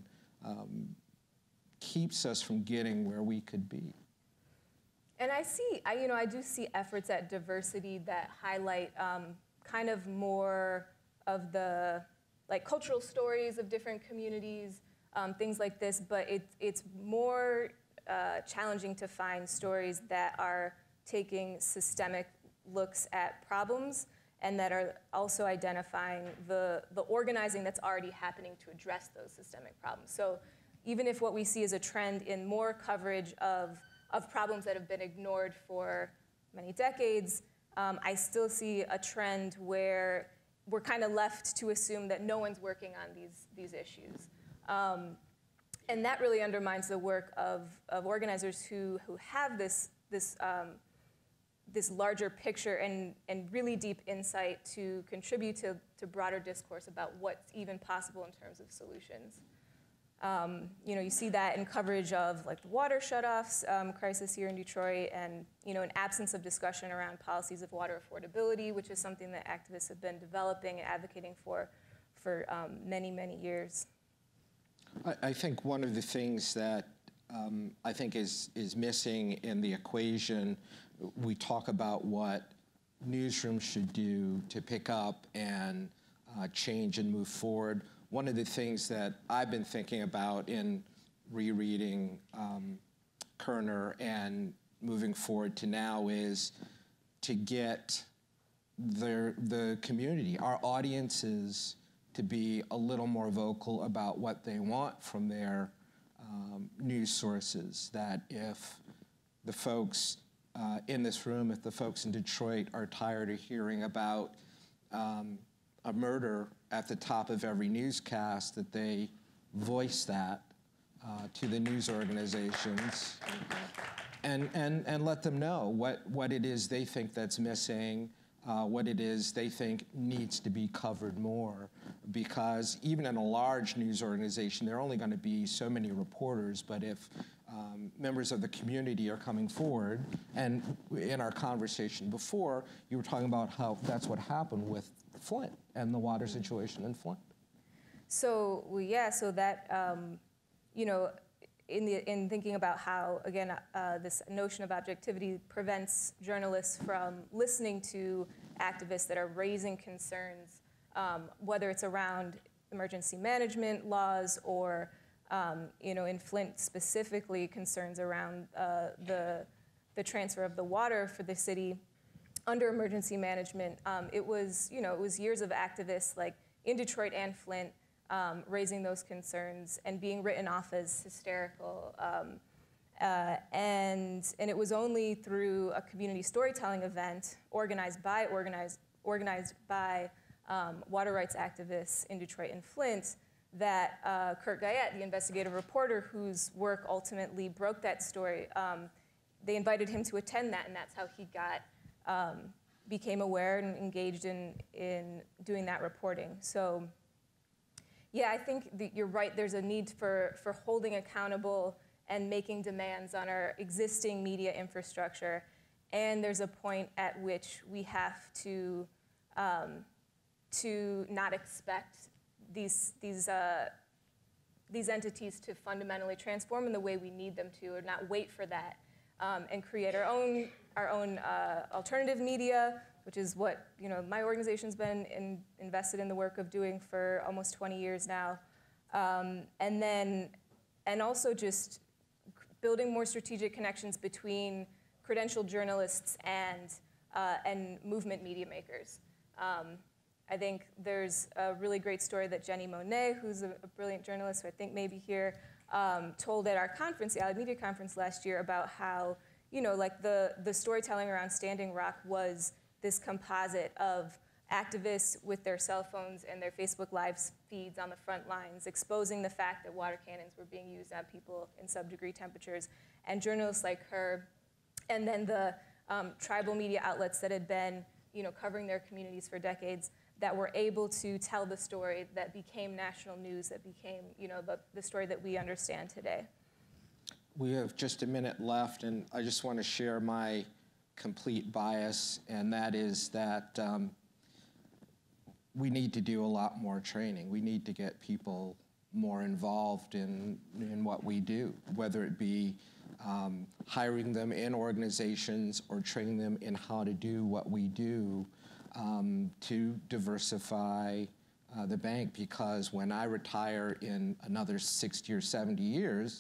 keeps us from getting where we could be. And I do see efforts at diversity that highlight kind of more of the cultural stories of different communities, things like this, but it's more challenging to find stories that are taking systemic looks at problems and that are also identifying the organizing that's already happening to address those systemic problems. So even if what we see is a trend in more coverage of problems that have been ignored for many decades, I still see a trend where we're kind of left to assume that no one's working on these issues. And that really undermines the work of organizers who have this larger picture and really deep insight to contribute to broader discourse about what's even possible in terms of solutions. You see that in coverage of the water shutoffs crisis here in Detroit, and an absence of discussion around policies of water affordability, which is something that activists have been developing and advocating for many, many years. I think one of the things that I think is missing in the equation, we talk about what newsrooms should do to pick up and change and move forward. One of the things that I've been thinking about in rereading Kerner and moving forward to now is to get the community, our audiences, to be a little more vocal about what they want from their news sources. That if the folks in this room, if the folks in Detroit are tired of hearing about a murder at the top of every newscast, that they voice that to the news organizations and let them know what it is they think that's missing, what it is they think needs to be covered more. Because even in a large news organization, there are only going to be so many reporters, but if members of the community are coming forward. And in our conversation before, you were talking about how that's what happened with Flint and the water situation in Flint. So, well, yeah, so that, you know, in thinking about how, again, this notion of objectivity prevents journalists from listening to activists that are raising concerns, whether it's around emergency management laws or, you know, in Flint specifically, concerns around the transfer of the water for the city under emergency management. It was, you know, it was years of activists like in Detroit and Flint raising those concerns and being written off as hysterical. And it was only through a community storytelling event organized by water rights activists in Detroit and Flint that Kurt Guyette, the investigative reporter whose work ultimately broke that story, they invited him to attend that, and that's how he got, became aware and engaged in doing that reporting. So yeah, I think that you're right, there's a need for holding accountable and making demands on our existing media infrastructure. And there's a point at which we have to not expect these entities to fundamentally transform in the way we need them to, or not wait for that, and create our own alternative media, which is what, you know, my organization's been invested in the work of doing for almost 20 years now, and also just building more strategic connections between credentialed journalists and movement media makers. I think there's a really great story that Jenny Monet, who's a brilliant journalist who I think may be here, told at our conference, the Allied Media Conference last year, about how, you know, like the storytelling around Standing Rock was this composite of activists with their cell phones and their Facebook Live feeds on the front lines, exposing the fact that water cannons were being used on people in sub-degree temperatures, and journalists like her, and then the tribal media outlets that had been, you know, covering their communities for decades, that were able to tell the story that became national news, that became, you know, the story that we understand today. We have just a minute left, and I just want to share my complete bias, and that is that we need to do a lot more training. We need to get people more involved in what we do, whether it be hiring them in organizations or training them in how to do what we do to diversify the bank, because when I retire in another 60 or 70 years,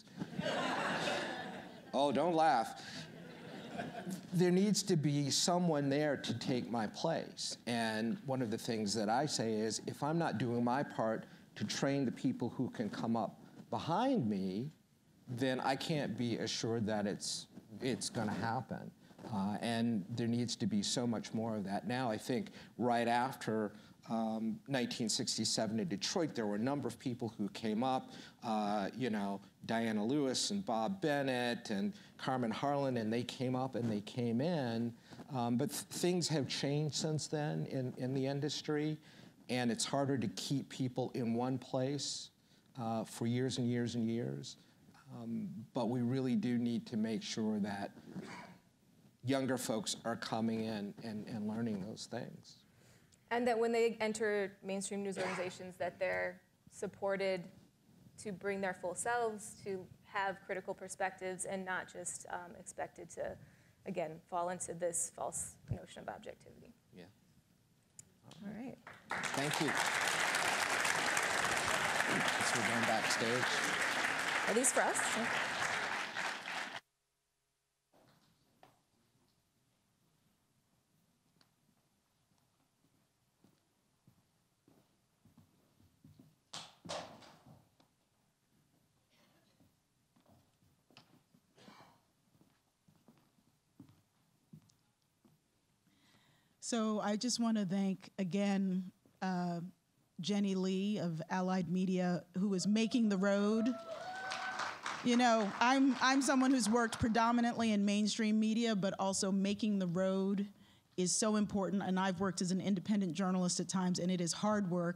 oh, don't laugh, there needs to be someone there to take my place. And one of the things that I say is, if I'm not doing my part to train the people who can come up behind me, then I can't be assured that it's going to happen. And there needs to be so much more of that. Now, I think right after 1967 in Detroit, there were a number of people who came up, you know, Diana Lewis and Bob Bennett and Carmen Harlan, and they came up and they came in. But things have changed since then in the industry, and it's harder to keep people in one place for years and years and years. But we really do need to make sure that younger folks are coming in and learning those things. And that when they enter mainstream news organizations, that they're supported to bring their full selves, to have critical perspectives, and not just expected to, again, fall into this false notion of objectivity. Yeah. All right. Thank you. So we're going backstage. Are these for us? Yeah. So I just want to thank, again, Jenny Lee of Allied Media, who is making the road. You know, I'm someone who's worked predominantly in mainstream media, but also making the road is so important. And I've worked as an independent journalist at times, and it is hard work.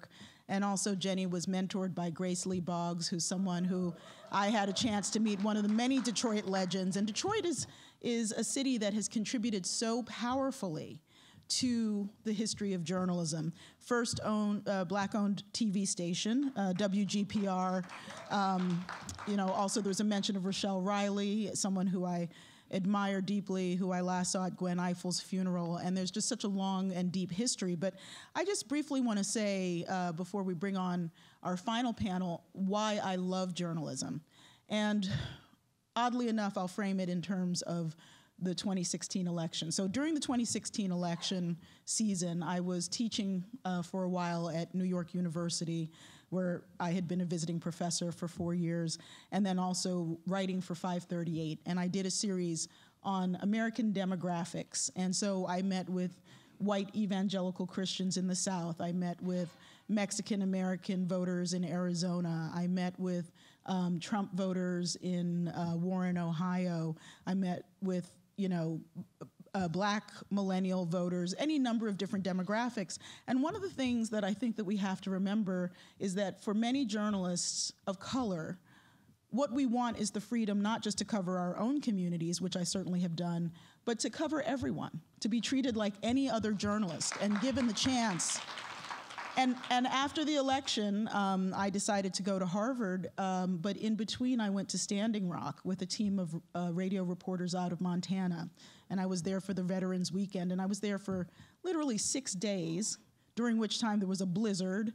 And also Jenny was mentored by Grace Lee Boggs, who's someone who I had a chance to meet, one of the many Detroit legends. And Detroit is a city that has contributed so powerfully to the history of journalism. First Black-owned TV station, WGPR. Also there was a mention of Rochelle Riley, someone who I admire deeply, who I last saw at Gwen Eifel's funeral, and there's just such a long and deep history. But I just briefly want to say, before we bring on our final panel, why I love journalism. And oddly enough, I'll frame it in terms of the 2016 election. So during the 2016 election season, I was teaching for a while at New York University, where I had been a visiting professor for 4 years, and then also writing for 538. And I did a series on American demographics. And so I met with white evangelical Christians in the South. I met with Mexican-American voters in Arizona. I met with Trump voters in Warren, Ohio. I met with Black millennial voters, any number of different demographics. And one of the things that I think that we have to remember is that for many journalists of color, what we want is the freedom not just to cover our own communities, which I certainly have done, but to cover everyone, to be treated like any other journalist and given the chance. And after the election, I decided to go to Harvard, but in between I went to Standing Rock with a team of radio reporters out of Montana. And I was there for the Veterans Weekend, and I was there for literally 6 days, during which time there was a blizzard,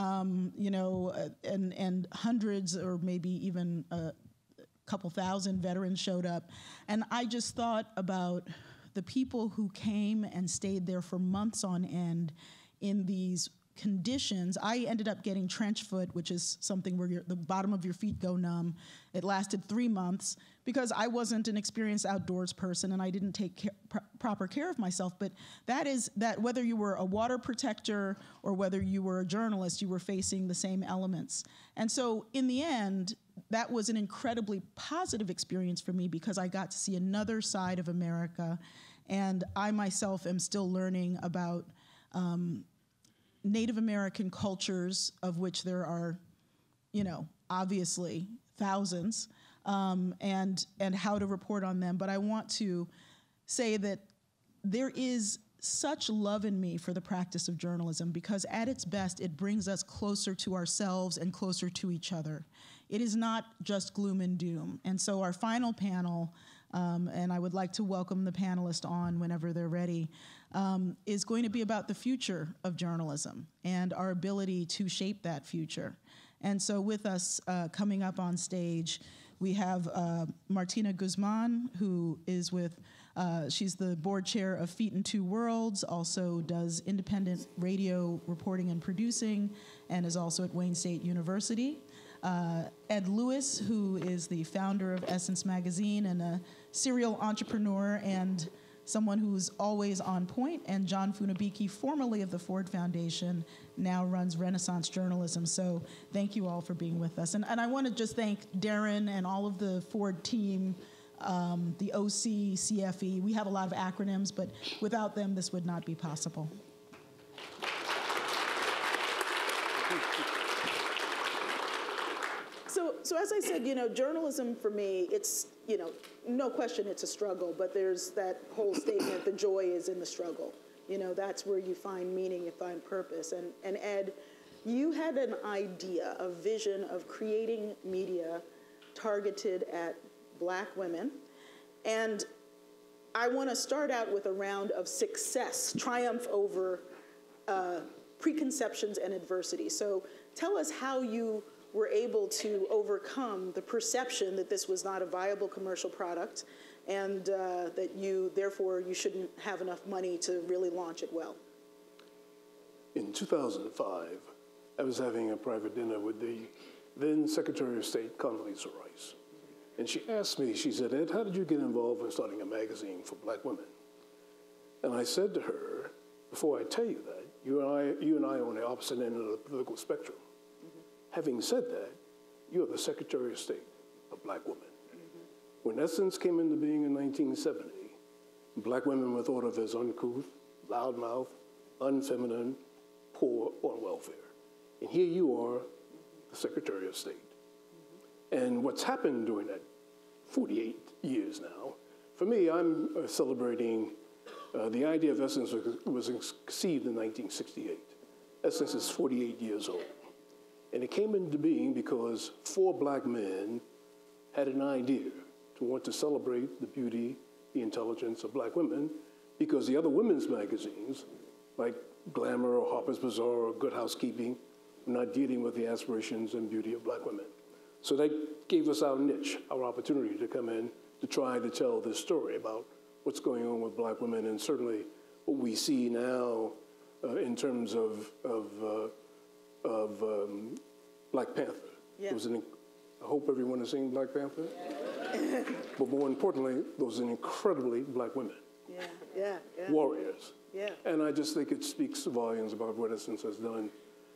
and hundreds or maybe even a couple thousand veterans showed up. And I just thought about the people who came and stayed there for months on end in these conditions. I ended up getting trench foot, which is something where the bottom of your feet go numb. It lasted 3 months because I wasn't an experienced outdoors person and I didn't take proper care of myself. But that whether you were a water protector or whether you were a journalist, you were facing the same elements. And so in the end, that was an incredibly positive experience for me because I got to see another side of America. And I myself am still learning about Native American cultures, of which there are, obviously thousands, and how to report on them. But I want to say that there is such love in me for the practice of journalism because at its best, it brings us closer to ourselves and closer to each other. It is not just gloom and doom. And so our final panel, and I would like to welcome the panelists on whenever they're ready, is going to be about the future of journalism and our ability to shape that future. And so with us coming up on stage, we have Martina Guzmán, who is she's the board chair of Feet in Two Worlds, also does independent radio reporting and producing, and is also at Wayne State University. Ed Lewis, who is the founder of Essence Magazine and a serial entrepreneur and someone who's always on point, and Jon Funabiki, formerly of the Ford Foundation, now runs Renaissance Journalism. So thank you all for being with us. And I want to just thank Darren and all of the Ford team, the OC, CFE. We have a lot of acronyms, but without them, this would not be possible. So as I said, journalism for me, it's, no question it's a struggle, but there's that whole statement, the joy is in the struggle. That's where you find meaning, you find purpose. And Ed, you had an idea, a vision of creating media targeted at Black women. And I want to start out with a round of success, triumph over preconceptions and adversity. So tell us how you were able to overcome the perception that this was not a viable commercial product and that therefore you shouldn't have enough money to really launch it well. In 2005, I was having a private dinner with the then Secretary of State, Condoleezza Rice. And she asked me, she said, Ed, how did you get involved in starting a magazine for Black women? And I said to her, before I tell you that, you and I are on the opposite end of the political spectrum. Having said that, you are the Secretary of State of Black women. When Essence came into being in 1970, Black women were thought of as uncouth, loudmouth, unfeminine, poor on welfare. And here you are, the Secretary of State. And what's happened during that 48 years now, for me, I'm celebrating the idea of Essence was conceived in 1968. Essence is 48 years old. And it came into being because 4 black men had an idea to want to celebrate the beauty, the intelligence of black women, because the other women's magazines, like Glamour or Harper's Bazaar or Good Housekeeping, were not dealing with the aspirations and beauty of black women. So that gave us our niche, our opportunity to come in to try to tell this story about what's going on with black women, and certainly what we see now in terms of Black Panther. Yeah. I hope everyone has seen Black Panther. But more importantly, those are incredibly black women. Yeah. Warriors. Yeah. And I just think it speaks volumes about what Essence has done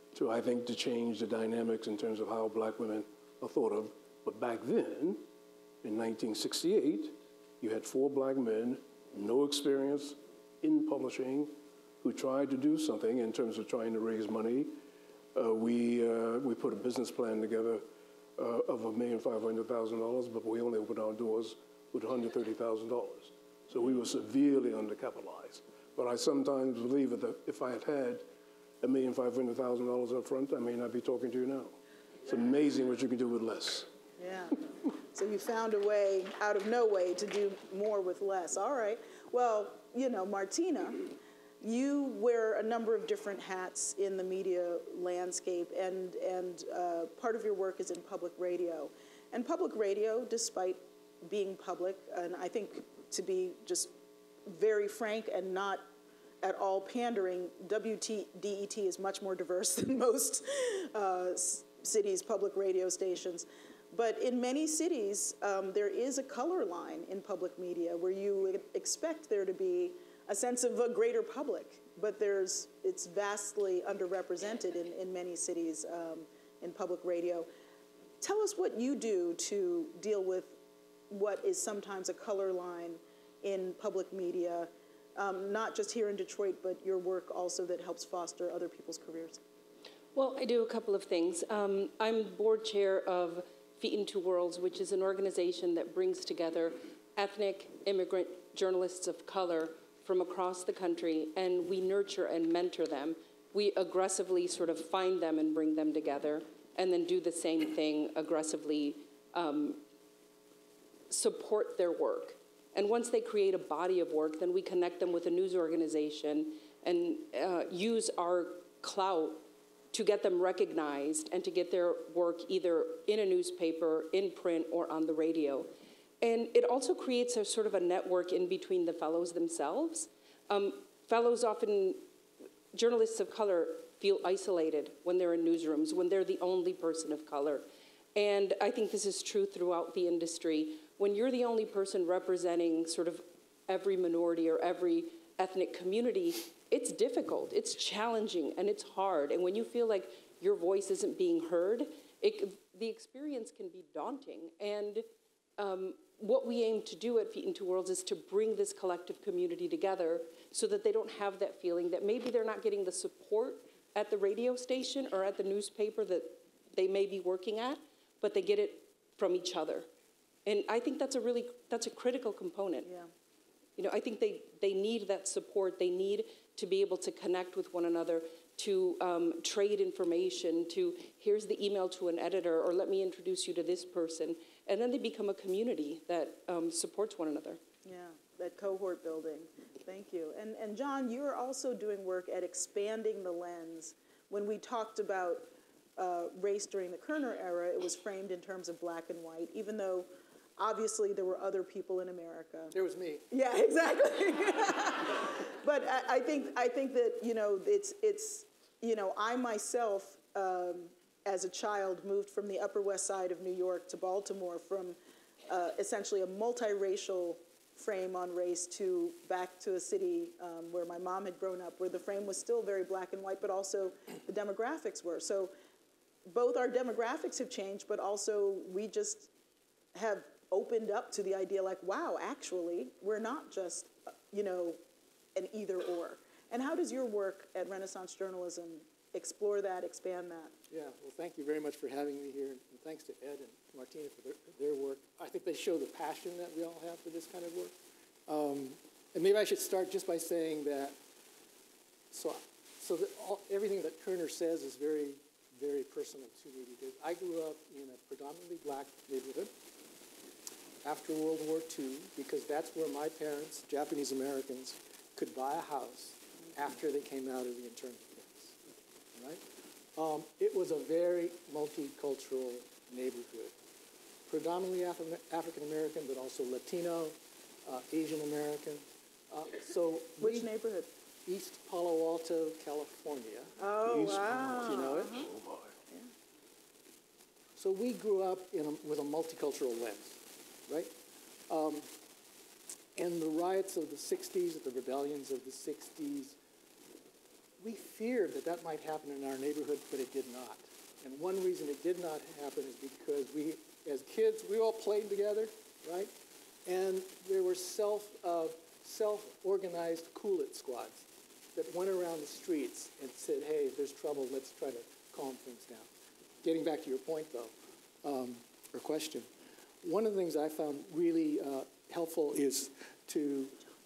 to change the dynamics in terms of how black women are thought of. But back then, in 1968, you had 4 black men, no experience in publishing, who tried to do something in terms of trying to raise money. We put a business plan together of $1,500,000, but we only opened our doors with $130,000. So we were severely undercapitalized. But I sometimes believe that if I had had $1,500,000 up front, I may not be talking to you now. It's amazing what you can do with less. Yeah. So you found a way, out of no way, to do more with less. All right. Well, Martina, you wear a number of different hats in the media landscape, and part of your work is in public radio. And public radio, despite being public, and I think to be just very frank and not at all pandering, WDET is much more diverse than most cities' public radio stations. But in many cities, there is a color line in public media where you expect there to be a sense of a greater public, but it's vastly underrepresented in many cities in public radio. Tell us what you do to deal with what is sometimes a color line in public media, not just here in Detroit, but your work also that helps foster other people's careers. Well, I do a couple of things. I'm board chair of Feet in Two Worlds, which is an organization that brings together ethnic immigrant journalists of color from across the country, and we nurture and mentor them. We aggressively sort of find them and bring them together, and then do the same thing aggressively, support their work. And once they create a body of work, then we connect them with a news organization and use our clout to get them recognized and to get their work either in a newspaper, in print, or on the radio. And it also creates a sort of a network in between the fellows themselves. Fellows often, journalists of color, feel isolated when they're in newsrooms, when they're the only person of color. And I think this is true throughout the industry. When you're the only person representing sort of every minority or every ethnic community, it's difficult, it's challenging, and it's hard. And when you feel like your voice isn't being heard, the experience can be daunting. And what we aim to do at Feet in Two Worlds is to bring this collective community together so that they don't have that feeling that maybe they're not getting the support at the radio station or at the newspaper that they may be working at, but they get it from each other. And I think that's a critical component. Yeah. I think they need that support. They need to be able to connect with one another, to trade information, to here's the email to an editor, or let me introduce you to this person. And then they become a community that supports one another. Yeah, that cohort building. Thank you. And Jon, you're also doing work at expanding the lens. When we talked about race during the Kerner era, it was framed in terms of black and white, even though obviously there were other people in America. It was me. Yeah, exactly. But I think that, it's I myself, as a child, moved from the Upper West Side of New York to Baltimore from essentially a multiracial frame on race to back to a city where my mom had grown up, where the frame was still very black and white, but also the demographics were. So both our demographics have changed, but also we just have opened up to the idea like, wow, actually, we're not just, an either or. And how does your work at Renaissance Journalism explore that, expand that. Yeah, well, thank you very much for having me here, and thanks to Ed and Martina for their work. I think they show the passion that we all have for this kind of work. And maybe I should start just by saying that, everything that Kerner says is very, very personal to me, because I grew up in a predominantly black neighborhood after World War II, because that's where my parents, Japanese Americans, could buy a house after they came out of the internment camps, right? It was a very multicultural neighborhood, predominantly African American, but also Latino, Asian American. Which neighborhood? East Palo Alto, California. Oh, wow. Do you know it? Oh, boy. Yeah. So we grew up with a multicultural lens, right? And the riots of the 60s, the rebellions of the 60s, we feared that that might happen in our neighborhood, but it did not. And one reason it did not happen is because we, as kids, we all played together, right? And there were self-organized Cool-It squads that went around the streets and said, hey, if there's trouble, let's try to calm things down. Getting back to your point, though, or question, one of the things I found really helpful is to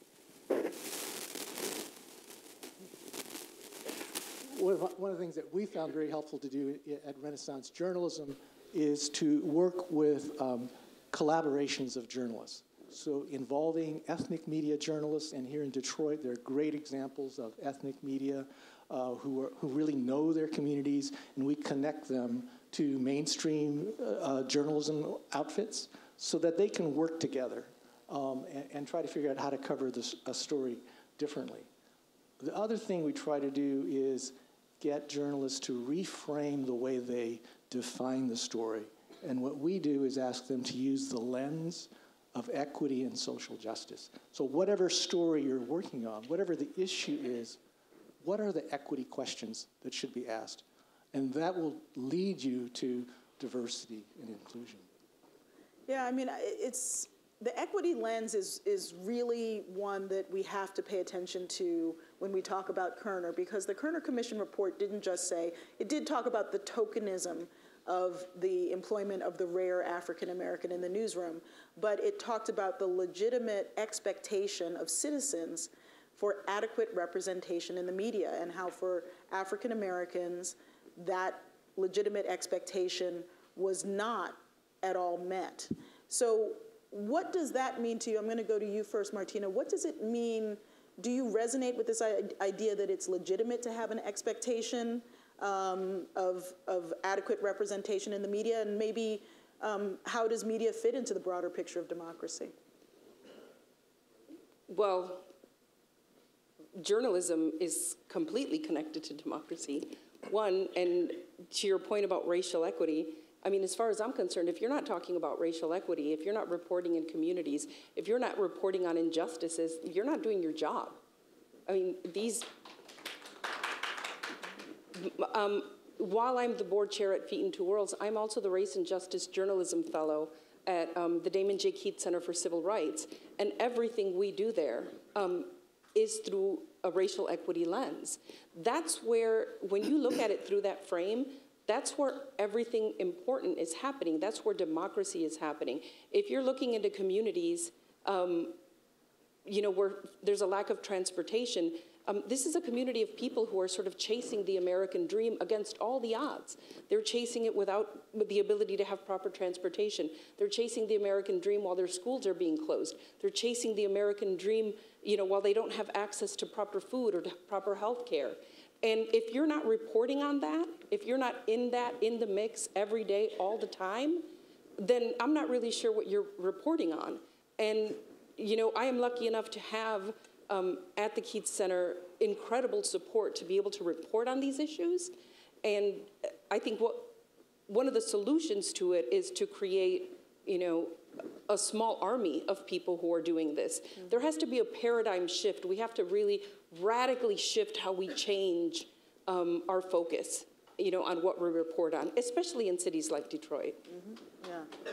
one of the things that we found very helpful to do at Renaissance Journalism is to work with collaborations of journalists. So involving ethnic media journalists, and here in Detroit, there are great examples of ethnic media who really know their communities, and we connect them to mainstream journalism outfits so that they can work together and try to figure out how to cover a story differently. The other thing we try to do is get journalists to reframe the way they define the story. And what we do is ask them to use the lens of equity and social justice. So whatever story you're working on, whatever the issue is, what are the equity questions that should be asked? And that will lead you to diversity and inclusion. Yeah, I mean, the equity lens is really one that we have to pay attention to when we talk about Kerner, because the Kerner Commission Report didn't just say, it did talk about the tokenism of the employment of the rare African American in the newsroom, but it talked about the legitimate expectation of citizens for adequate representation in the media, and how for African Americans that legitimate expectation was not at all met. So what does that mean to you? I'm going to go to you first, Martina. What does it mean? Do you resonate with this idea that it's legitimate to have an expectation of adequate representation in the media, and maybe how does media fit into the broader picture of democracy? Well, journalism is completely connected to democracy. One, and to your point about racial equity, I mean, as far as I'm concerned, if you're not talking about racial equity, if you're not reporting in communities, if you're not reporting on injustices, you're not doing your job. I mean, while I'm the board chair at Feet in Two Worlds, I'm also the Race and Justice Journalism Fellow at the Damon J. Keith Center for Civil Rights. And everything we do there is through a racial equity lens. That's where, when you look at it through that frame, that's where everything important is happening. That's where democracy is happening. If you're looking into communities, where there's a lack of transportation, this is a community of people who are sort of chasing the American dream against all the odds. They're chasing it with the ability to have proper transportation. They're chasing the American dream while their schools are being closed. They're chasing the American dream, while they don't have access to proper food or to proper health care. And if you're not reporting on that, if you're not in the mix every day, all the time, then I'm not really sure what you're reporting on. And, I am lucky enough to have at the Keith Center incredible support to be able to report on these issues. And I think one of the solutions to it is to create, a small army of people who are doing this. Mm-hmm. There has to be a paradigm shift. We have to really radically shift how we change our focus, on what we report on, especially in cities like Detroit. Mm-hmm. Yeah.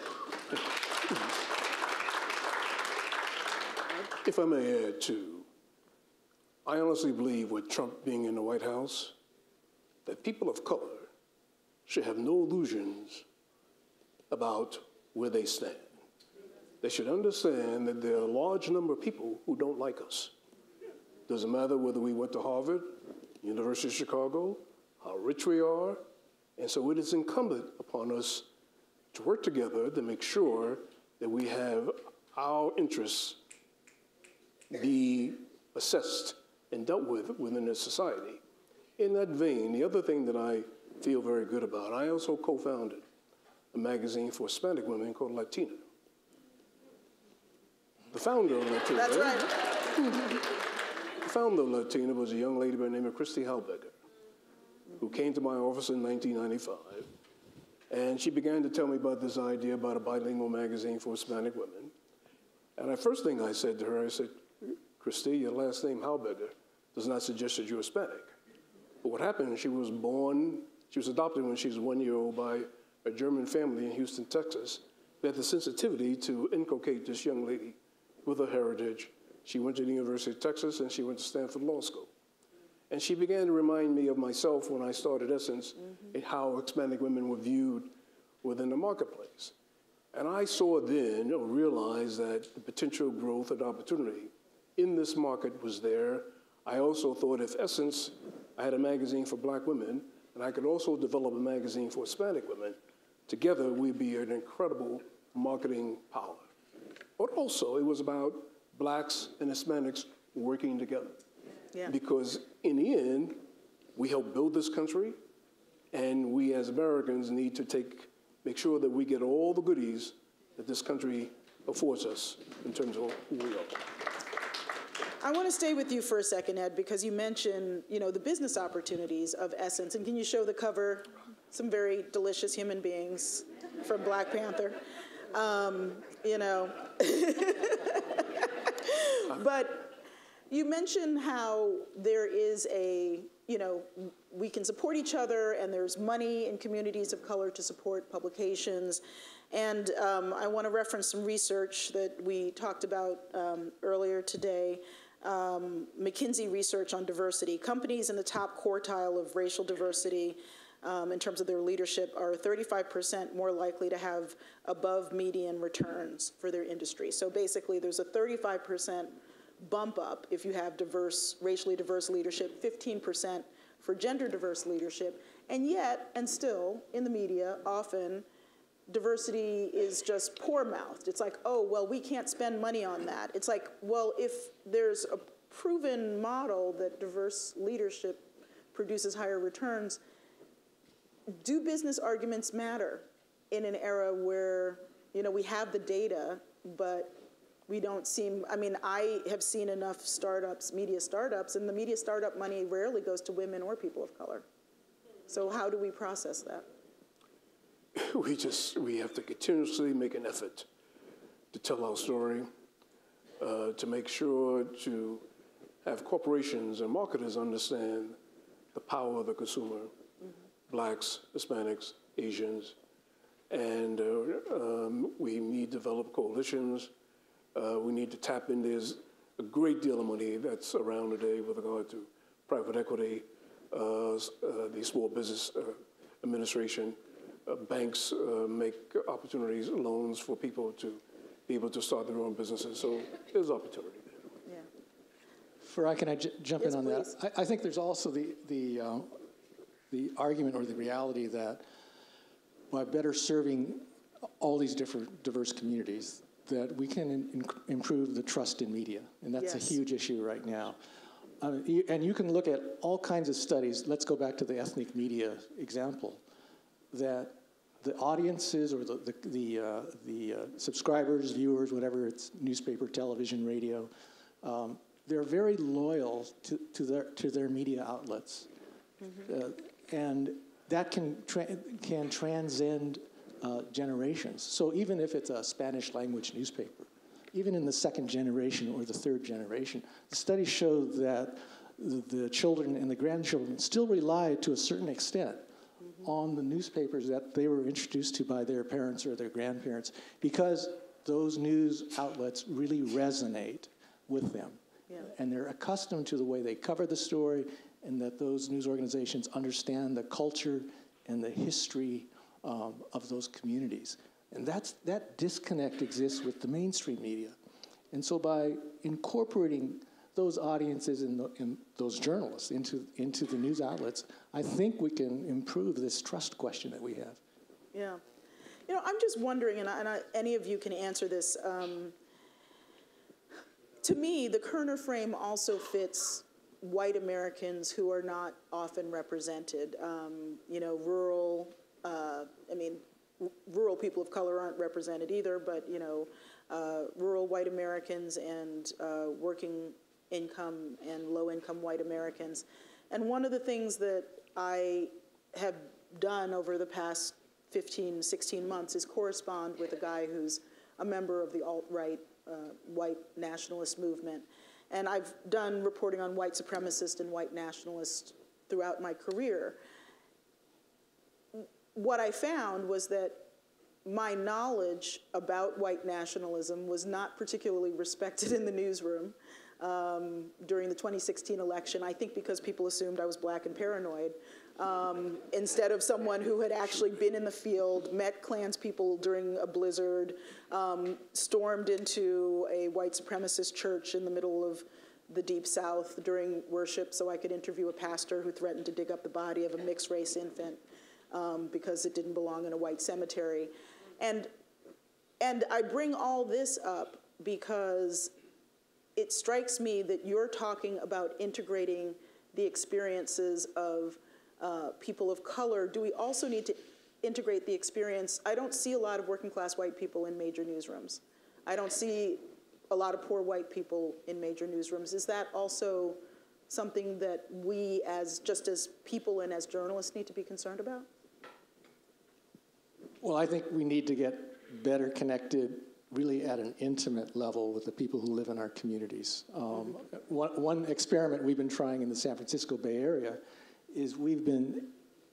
If I may add, too, I honestly believe with Trump being in the White House, that people of color should have no illusions about where they stand. They should understand that there are a large number of people who don't like us. Doesn't matter whether we went to Harvard, University of Chicago, how rich we are. And so it is incumbent upon us to work together to make sure that we have our interests be assessed and dealt with within this society. In that vein, the other thing that I feel very good about, I also co-founded a magazine for Hispanic women called Latina. The founder of Latina. That's right. The founder of Latina was a young lady by the name of Christy Halbeger, who came to my office in 1995. And she began to tell me about this idea about a bilingual magazine for Hispanic women. And the first thing I said to her, I said, Christy, your last name, Halbeger, does not suggest that you're Hispanic. But what happened, she was adopted when she was 1 year old by a German family in Houston, Texas. They had the sensitivity to inculcate this young lady with her heritage. She went to the University of Texas and she went to Stanford Law School. And she began to remind me of myself when I started Essence and how Hispanic women were viewed within the marketplace. And I saw then, or realized that the potential growth and opportunity in this market was there. I also thought if Essence, I had a magazine for Black women, and I could also develop a magazine for Hispanic women, together we'd be an incredible marketing power. But also it was about Blacks and Hispanics working together. Yeah. Because in the end, we help build this country, and we as Americans need to make sure that we get all the goodies that this country affords us in terms of who we are. I want to stay with you for a second, Ed, because you mentioned, the business opportunities of Essence. And can you show the cover? Some very delicious human beings from Black Panther. But you mentioned how there is we can support each other, and there's money in communities of color to support publications. And I want to reference some research that we talked about earlier today. McKinsey research on diversity. Companies in the top quartile of racial diversity in terms of their leadership are 35% more likely to have above median returns for their industry. So basically there's a 35% bump up if you have racially diverse leadership, 15% for gender diverse leadership, and yet, and still, in the media, often, diversity is just poor-mouthed. It's like, oh, well, we can't spend money on that. It's like, well, if there's a proven model that diverse leadership produces higher returns, do business arguments matter in an era where, we have the data, but we don't seem, I have seen enough media startups, and the media startup money rarely goes to women or people of color. So how do we process that? We have to continuously make an effort to tell our story, to make sure to have corporations and marketers understand the power of the consumer, Blacks, Hispanics, Asians, and we need to develop coalitions. We need to tap in. There's a great deal of money that's around today with regard to private equity, the Small Business Administration. Banks make opportunities, loans for people to be able to start their own businesses. So there's opportunity there. Yeah. Farai, can I jump in on please. That? I think there's also the argument or the reality that by better serving all these different diverse communities, that we can improve the trust in media. And that's a huge issue right now. And you can look at all kinds of studies. Let's go back to the ethnic media example, that the audiences or the subscribers, viewers, whatever it's newspaper, television, radio, they're very loyal to their media outlets. And that can transcend generations. So even if it's a Spanish language newspaper, even in the second generation or the third generation, the studies show that the children and the grandchildren still rely to a certain extent on the newspapers that they were introduced to by their parents or their grandparents, because those news outlets really resonate with them. And they're accustomed to the way they cover the story, and that those news organizations understand the culture and the history of those communities. And that disconnect exists with the mainstream media. And so by incorporating those audiences and those journalists into the news outlets, I think we can improve this trust question that we have. Yeah. You know, I'm just wondering, and any of you can answer this. To me, the Kerner frame also fits white Americans who are not often represented. You know, rural people of color aren't represented either, but, you know, rural white Americans and working income and low-income white Americans. And one of the things that I have done over the past 15, 16 months is correspond with a guy who's a member of the alt-right white nationalist movement. And I've done reporting on white supremacists and white nationalists throughout my career. What I found was that my knowledge about white nationalism was not particularly respected in the newsroom during the 2016 election, I think because people assumed I was black and paranoid, instead of someone who had actually been in the field, met Klans people during a blizzard, stormed into a white supremacist church in the middle of the Deep South during worship so I could interview a pastor who threatened to dig up the body of a mixed-race infant because it didn't belong in a white cemetery. And I bring all this up because it strikes me that you're talking about integrating the experiences of people of color. Do we also need to integrate the experience? I don't see a lot of working class white people in major newsrooms. I don't see a lot of poor white people in major newsrooms. Is that also something that we just as people and as journalists need to be concerned about? Well, I think we need to get better connected really at an intimate level with the people who live in our communities. One experiment we've been trying in the San Francisco Bay Area is we've been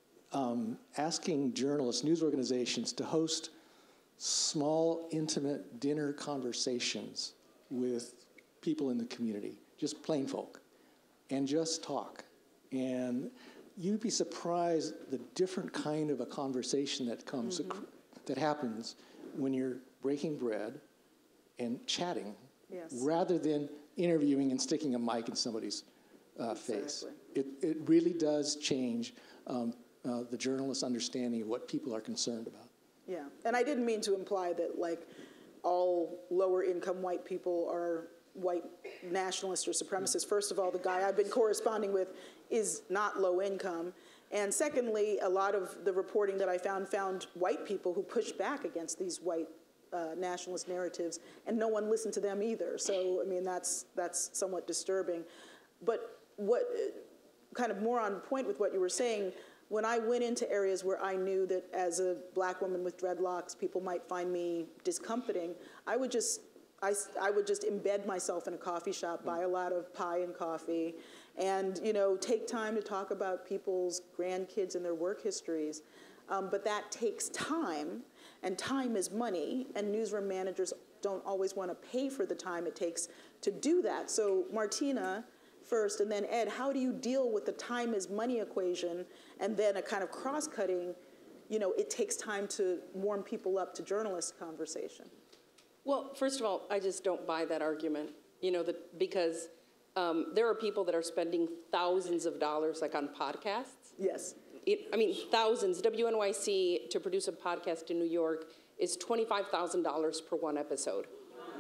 asking journalists, news organizations to host small, intimate dinner conversations with people in the community, just plain folk, and just talk. And you'd be surprised the different kind of a conversation that comes, that happens when you're breaking bread and chatting, rather than interviewing and sticking a mic in somebody's face. It really does change the journalist's understanding of what people are concerned about. Yeah, and I didn't mean to imply that like all lower income white people are white nationalists or supremacists. First of all, the guy I've been corresponding with is not low income. And secondly, a lot of the reporting that I found white people who pushed back against these white nationalist narratives, and no one listened to them either. So, I mean, that's somewhat disturbing. But what, kind of more on point with what you were saying, when I went into areas where I knew that as a black woman with dreadlocks, people might find me discomforting, I would just embed myself in a coffee shop, buy a lot of pie and coffee, and take time to talk about people's grandkids and their work histories. But that takes time, and time is money, and newsroom managers don't always want to pay for the time it takes to do that. So Martina first, and then Ed, how do you deal with the time is money equation, and then a kind of cross-cutting, it takes time to warm people up to journalist conversation? Well, first of all, I just don't buy that argument, because there are people that are spending thousands of dollars, like on podcasts. Yes. Thousands. WNYC, to produce a podcast in New York, is $25,000 per one episode.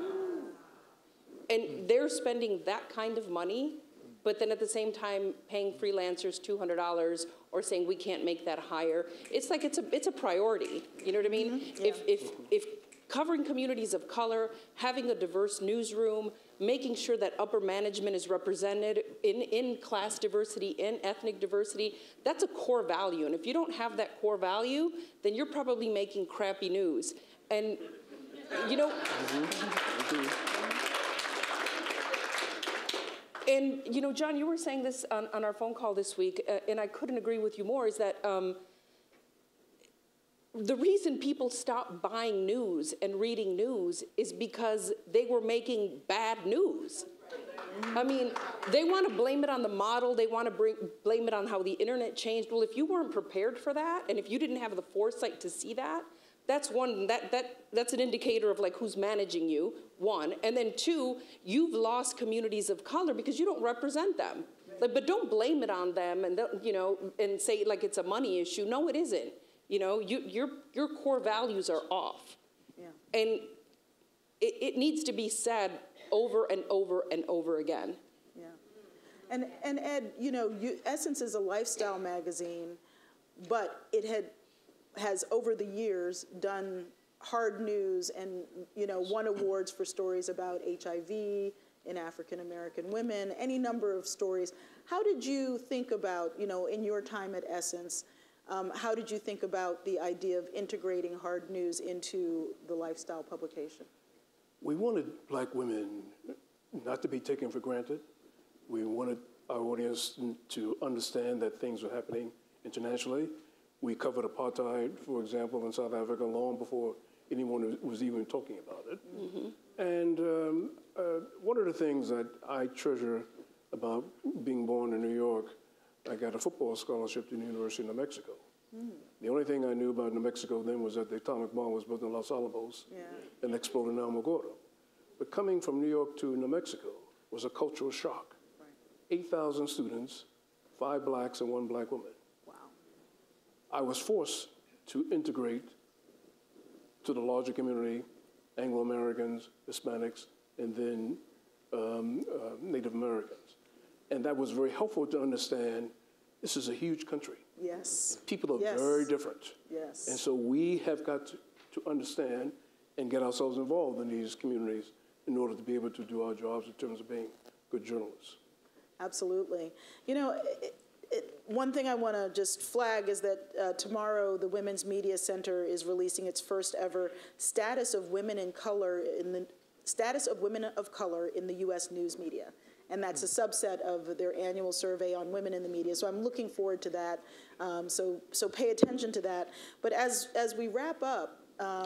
And they're spending that kind of money, but then at the same time paying freelancers $200 or saying we can't make that higher. It's like it's a priority. You know what I mean? Yeah. If covering communities of color, having a diverse newsroom, making sure that upper management is represented in class diversity, in ethnic diversity, that's a core value. And if you don't have that core value, then you're probably making crappy news. And, And, John, you were saying this on our phone call this week, and I couldn't agree with you more, is that the reason people stopped buying news and reading news is because they were making bad news. I mean, they want to blame it on the model. They want to blame it on how the internet changed. Well, if you weren't prepared for that, and if you didn't have the foresight to see that, that's an indicator of like who's managing you, one. And then two, you've lost communities of color because you don't represent them. Like, but don't blame it on them and and say like it's a money issue. No, it isn't. Your core values are off. Yeah. And it needs to be said over and over and over again. Yeah. And Ed, Essence is a lifestyle magazine, but it has over the years done hard news and won awards for stories about HIV in African American women, any number of stories. How did you think about, in your time at Essence, how did you think about the idea of integrating hard news into the lifestyle publication? We wanted Black women not to be taken for granted. We wanted our audience to understand that things were happening internationally. We covered apartheid, for example, in South Africa long before anyone was even talking about it. Mm-hmm. And one of the things that I treasure about being born in New York, I got a football scholarship to the University of New Mexico. Mm. The only thing I knew about New Mexico then was that the atomic bomb was built in Los Alamos and exploded in Alamogordo. But coming from New York to New Mexico was a cultural shock. Right. 8,000 students, 5 blacks and 1 black woman. Wow. I was forced to integrate to the larger community, Anglo-Americans, Hispanics, and then Native Americans. And that was very helpful to understand this is a huge country. Yes. People are very different. Yes. And so we have got to understand and get ourselves involved in these communities in order to be able to do our jobs in terms of being good journalists. Absolutely. One thing I want to just flag is that tomorrow the Women's Media Center is releasing its first ever Status of Women of Color in the U.S. news media. And that's a subset of their annual survey on women in the media. So I'm looking forward to that. So pay attention to that. But as we wrap up,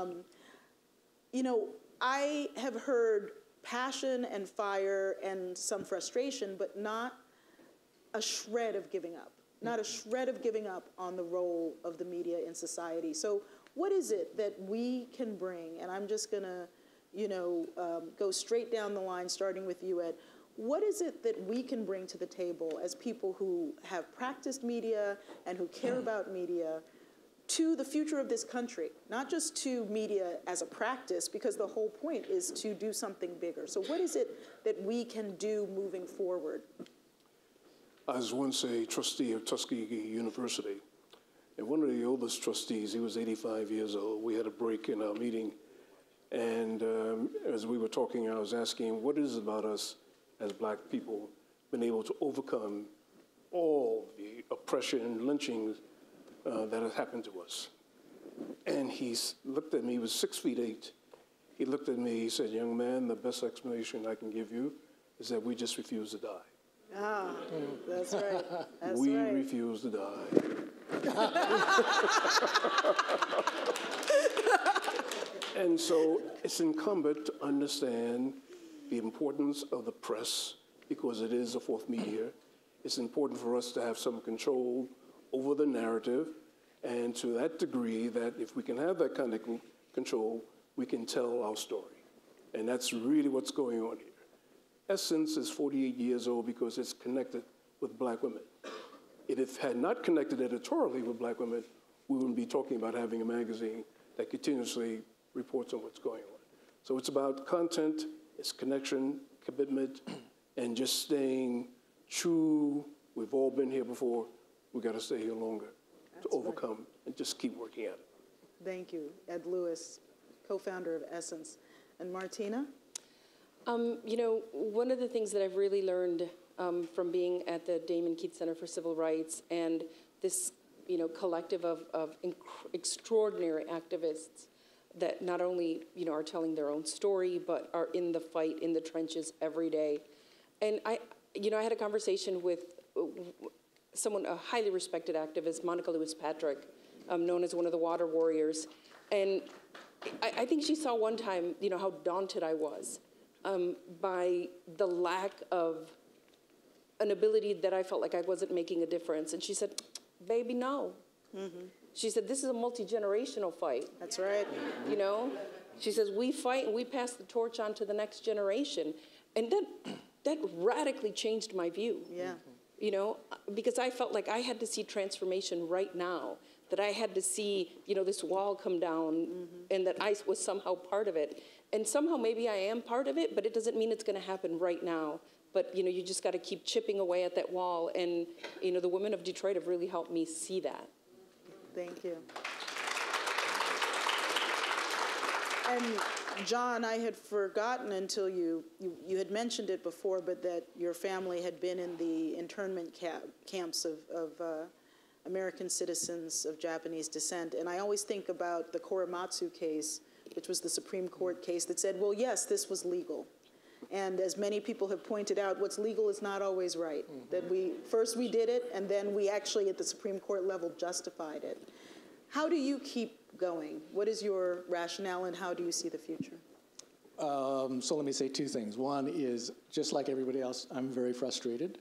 I have heard passion and fire and some frustration, but not a shred of giving up. Not a shred of giving up on the role of the media in society. So what is it that we can bring? And I'm just going to, go straight down the line, starting with you, Ed. What is it that we can bring to the table as people who have practiced media and who care about media to the future of this country? Not just to media as a practice, because the whole point is to do something bigger. So what is it that we can do moving forward? I was once a trustee of Tuskegee University, and one of the oldest trustees, he was 85 years old. We had a break in our meeting, and as we were talking, I was asking, what is it about us as Black people been able to overcome all the oppression and lynchings that has happened to us? And he looked at me, he was 6'8". He looked at me, he said, young man, the best explanation I can give you is that we just refuse to die. Ah, that's right. That's we right. refuse to die. And so it's incumbent to understand the importance of the press, because it is a fourth media. It's important for us to have some control over the narrative, and to that degree that if we can have that kind of control, we can tell our story. And that's really what's going on here. Essence is 48 years old because it's connected with Black women. If it had not connected editorially with Black women, we wouldn't be talking about having a magazine that continuously reports on what's going on. So it's about content, it's connection, commitment, and just staying true. We've all been here before. We've got to stay here longer to overcome and just keep working at it. Thank you. Ed Lewis, co-founder of Essence. And Martina? One of the things that I've really learned from being at the Damon Keith Center for Civil Rights and this, collective of extraordinary activists that not only, are telling their own story, but are in the fight, in the trenches every day. And I had a conversation with someone, a highly respected activist, Monica Lewis-Patrick, known as one of the Water Warriors. And I think she saw one time, how daunted I was by the lack of an ability that I felt like I wasn't making a difference. And she said, baby, no. Mm-hmm. She said, this is a multi-generational fight. That's right. You know? She says, we fight and we pass the torch on to the next generation. And that radically changed my view. Yeah. You know, because I felt like I had to see transformation right now, that I had to see, you know, this wall come down, and that I was somehow part of it. And somehow maybe I am part of it, but it doesn't mean it's going to happen right now. But, you know, you just got to keep chipping away at that wall. And, you know, the women of Detroit have really helped me see that. Thank you. And Jon, I had forgotten until you had mentioned it before, but that your family had been in the internment camps of American citizens of Japanese descent. And I always think about the Korematsu case, which was the Supreme Court case that said, well, yes, this was legal. And as many people have pointed out, what's legal is not always right. That first we did it, and then we actually at the Supreme Court level justified it. How do you keep going? What is your rationale, and how do you see the future? So let me say two things. One is, just like everybody else, I'm very frustrated.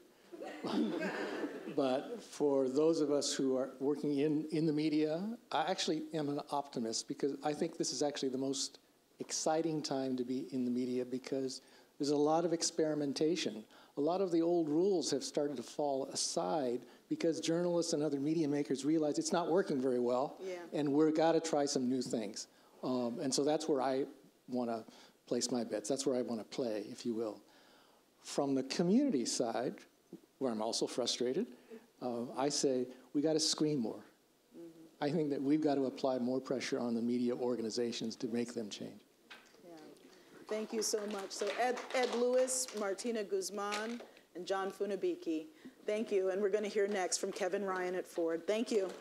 But for those of us who are working in the media, I actually am an optimist, because I think this is actually the most exciting time to be in the media, because there's a lot of experimentation. A lot of the old rules have started to fall aside because journalists and other media makers realize it's not working very well, and we've got to try some new things. And so that's where I want to place my bets. That's where I want to play, if you will. From the community side, where I'm also frustrated, I say we got to screen more. I think that we've got to apply more pressure on the media organizations to make them change. Thank you so much. So Ed Lewis, Martina Guzmán, and Jon Funabiki. Thank you. And we're going to hear next from Kevin Ryan at Ford. Thank you.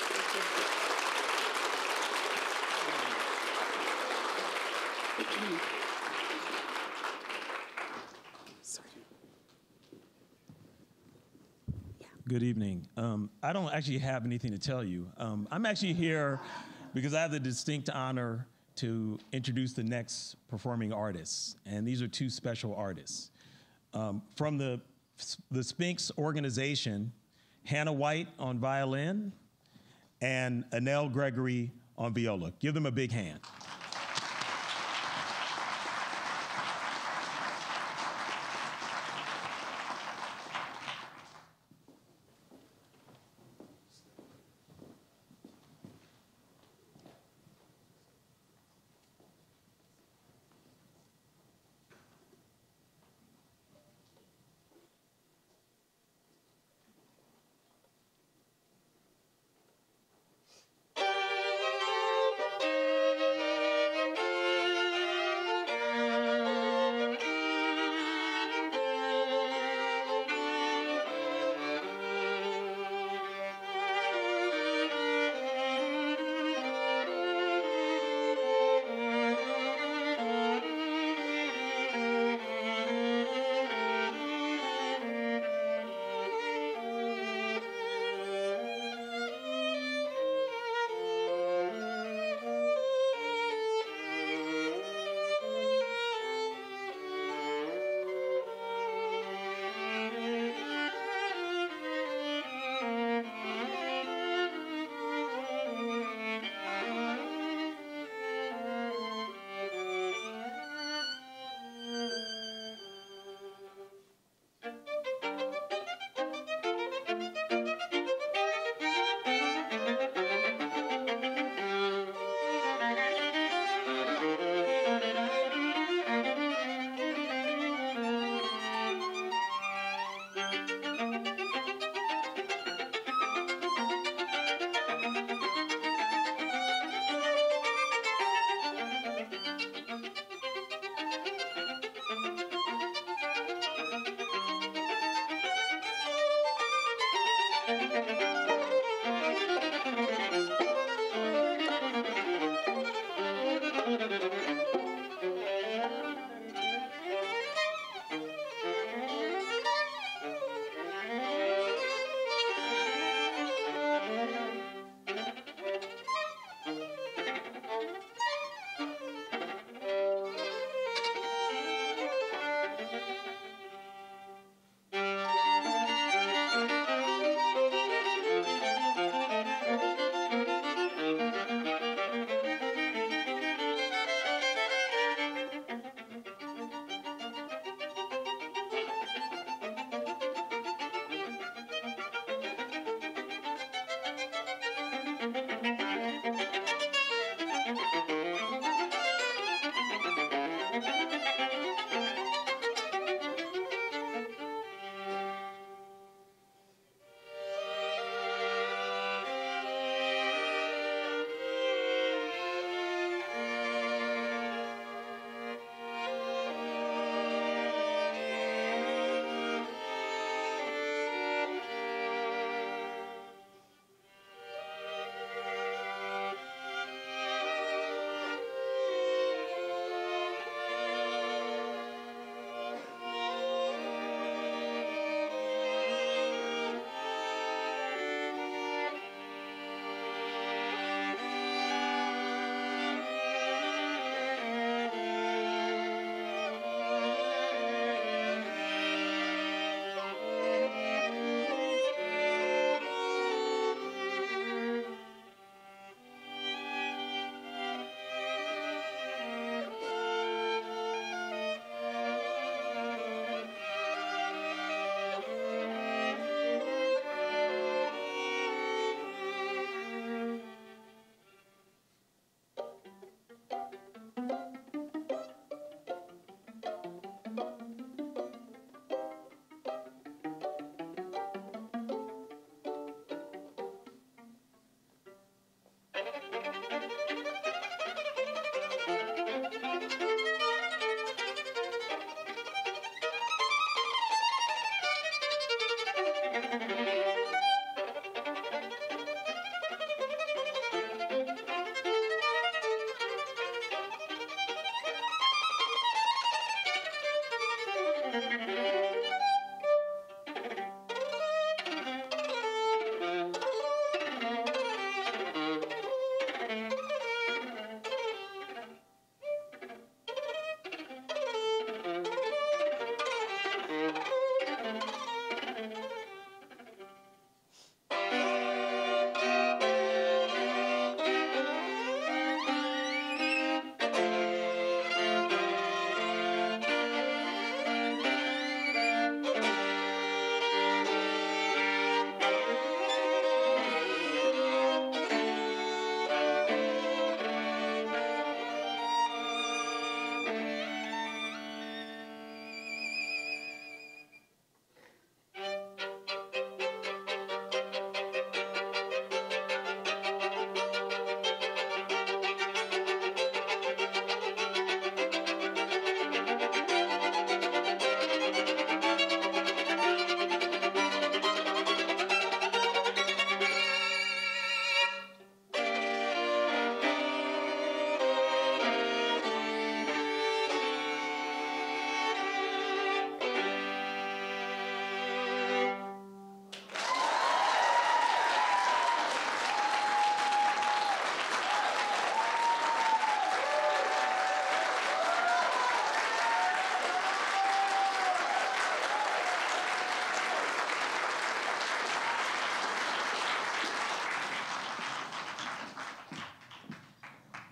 Good evening. I don't actually have anything to tell you. I'm actually here because I have the distinct honor to introduce the next performing artists, and these are two special artists. From the Sphinx organization, Hannah White on violin and Anel Gregory on viola. Give them a big hand.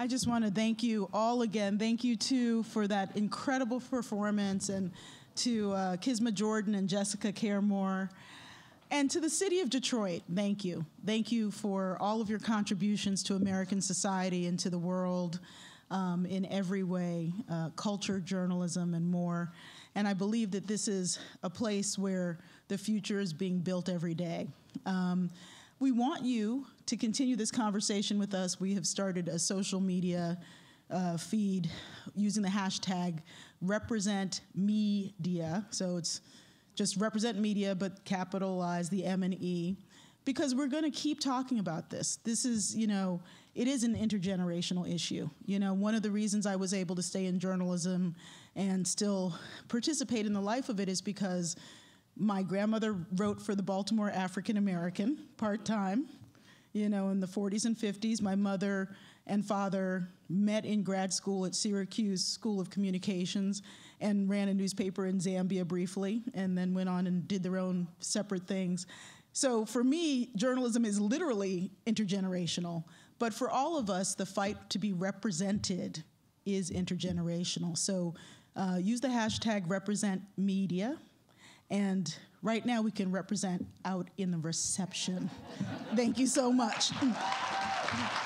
I just want to thank you all again. Thank you, too, for that incredible performance, and to Kisma Jordan and Jessica Caremore. And to the city of Detroit, thank you. Thank you for all of your contributions to American society and to the world in every way, culture, journalism, and more. And I believe that this is a place where the future is being built every day. We want you to continue this conversation with us. We have started a social media feed using the hashtag #RepresentMedia. So it's just represent media, but capitalize the M and E, because we're going to keep talking about this. This is, it is an intergenerational issue. One of the reasons I was able to stay in journalism and still participate in the life of it is because my grandmother wrote for the Baltimore African American part-time, in the 40s and 50s. My mother and father met in grad school at Syracuse School of Communications and ran a newspaper in Zambia briefly, and then went on and did their own separate things. So for me, journalism is literally intergenerational. But for all of us, the fight to be represented is intergenerational. So use the hashtag #RepresentMedia. And right now we can represent out in the reception. Thank you so much.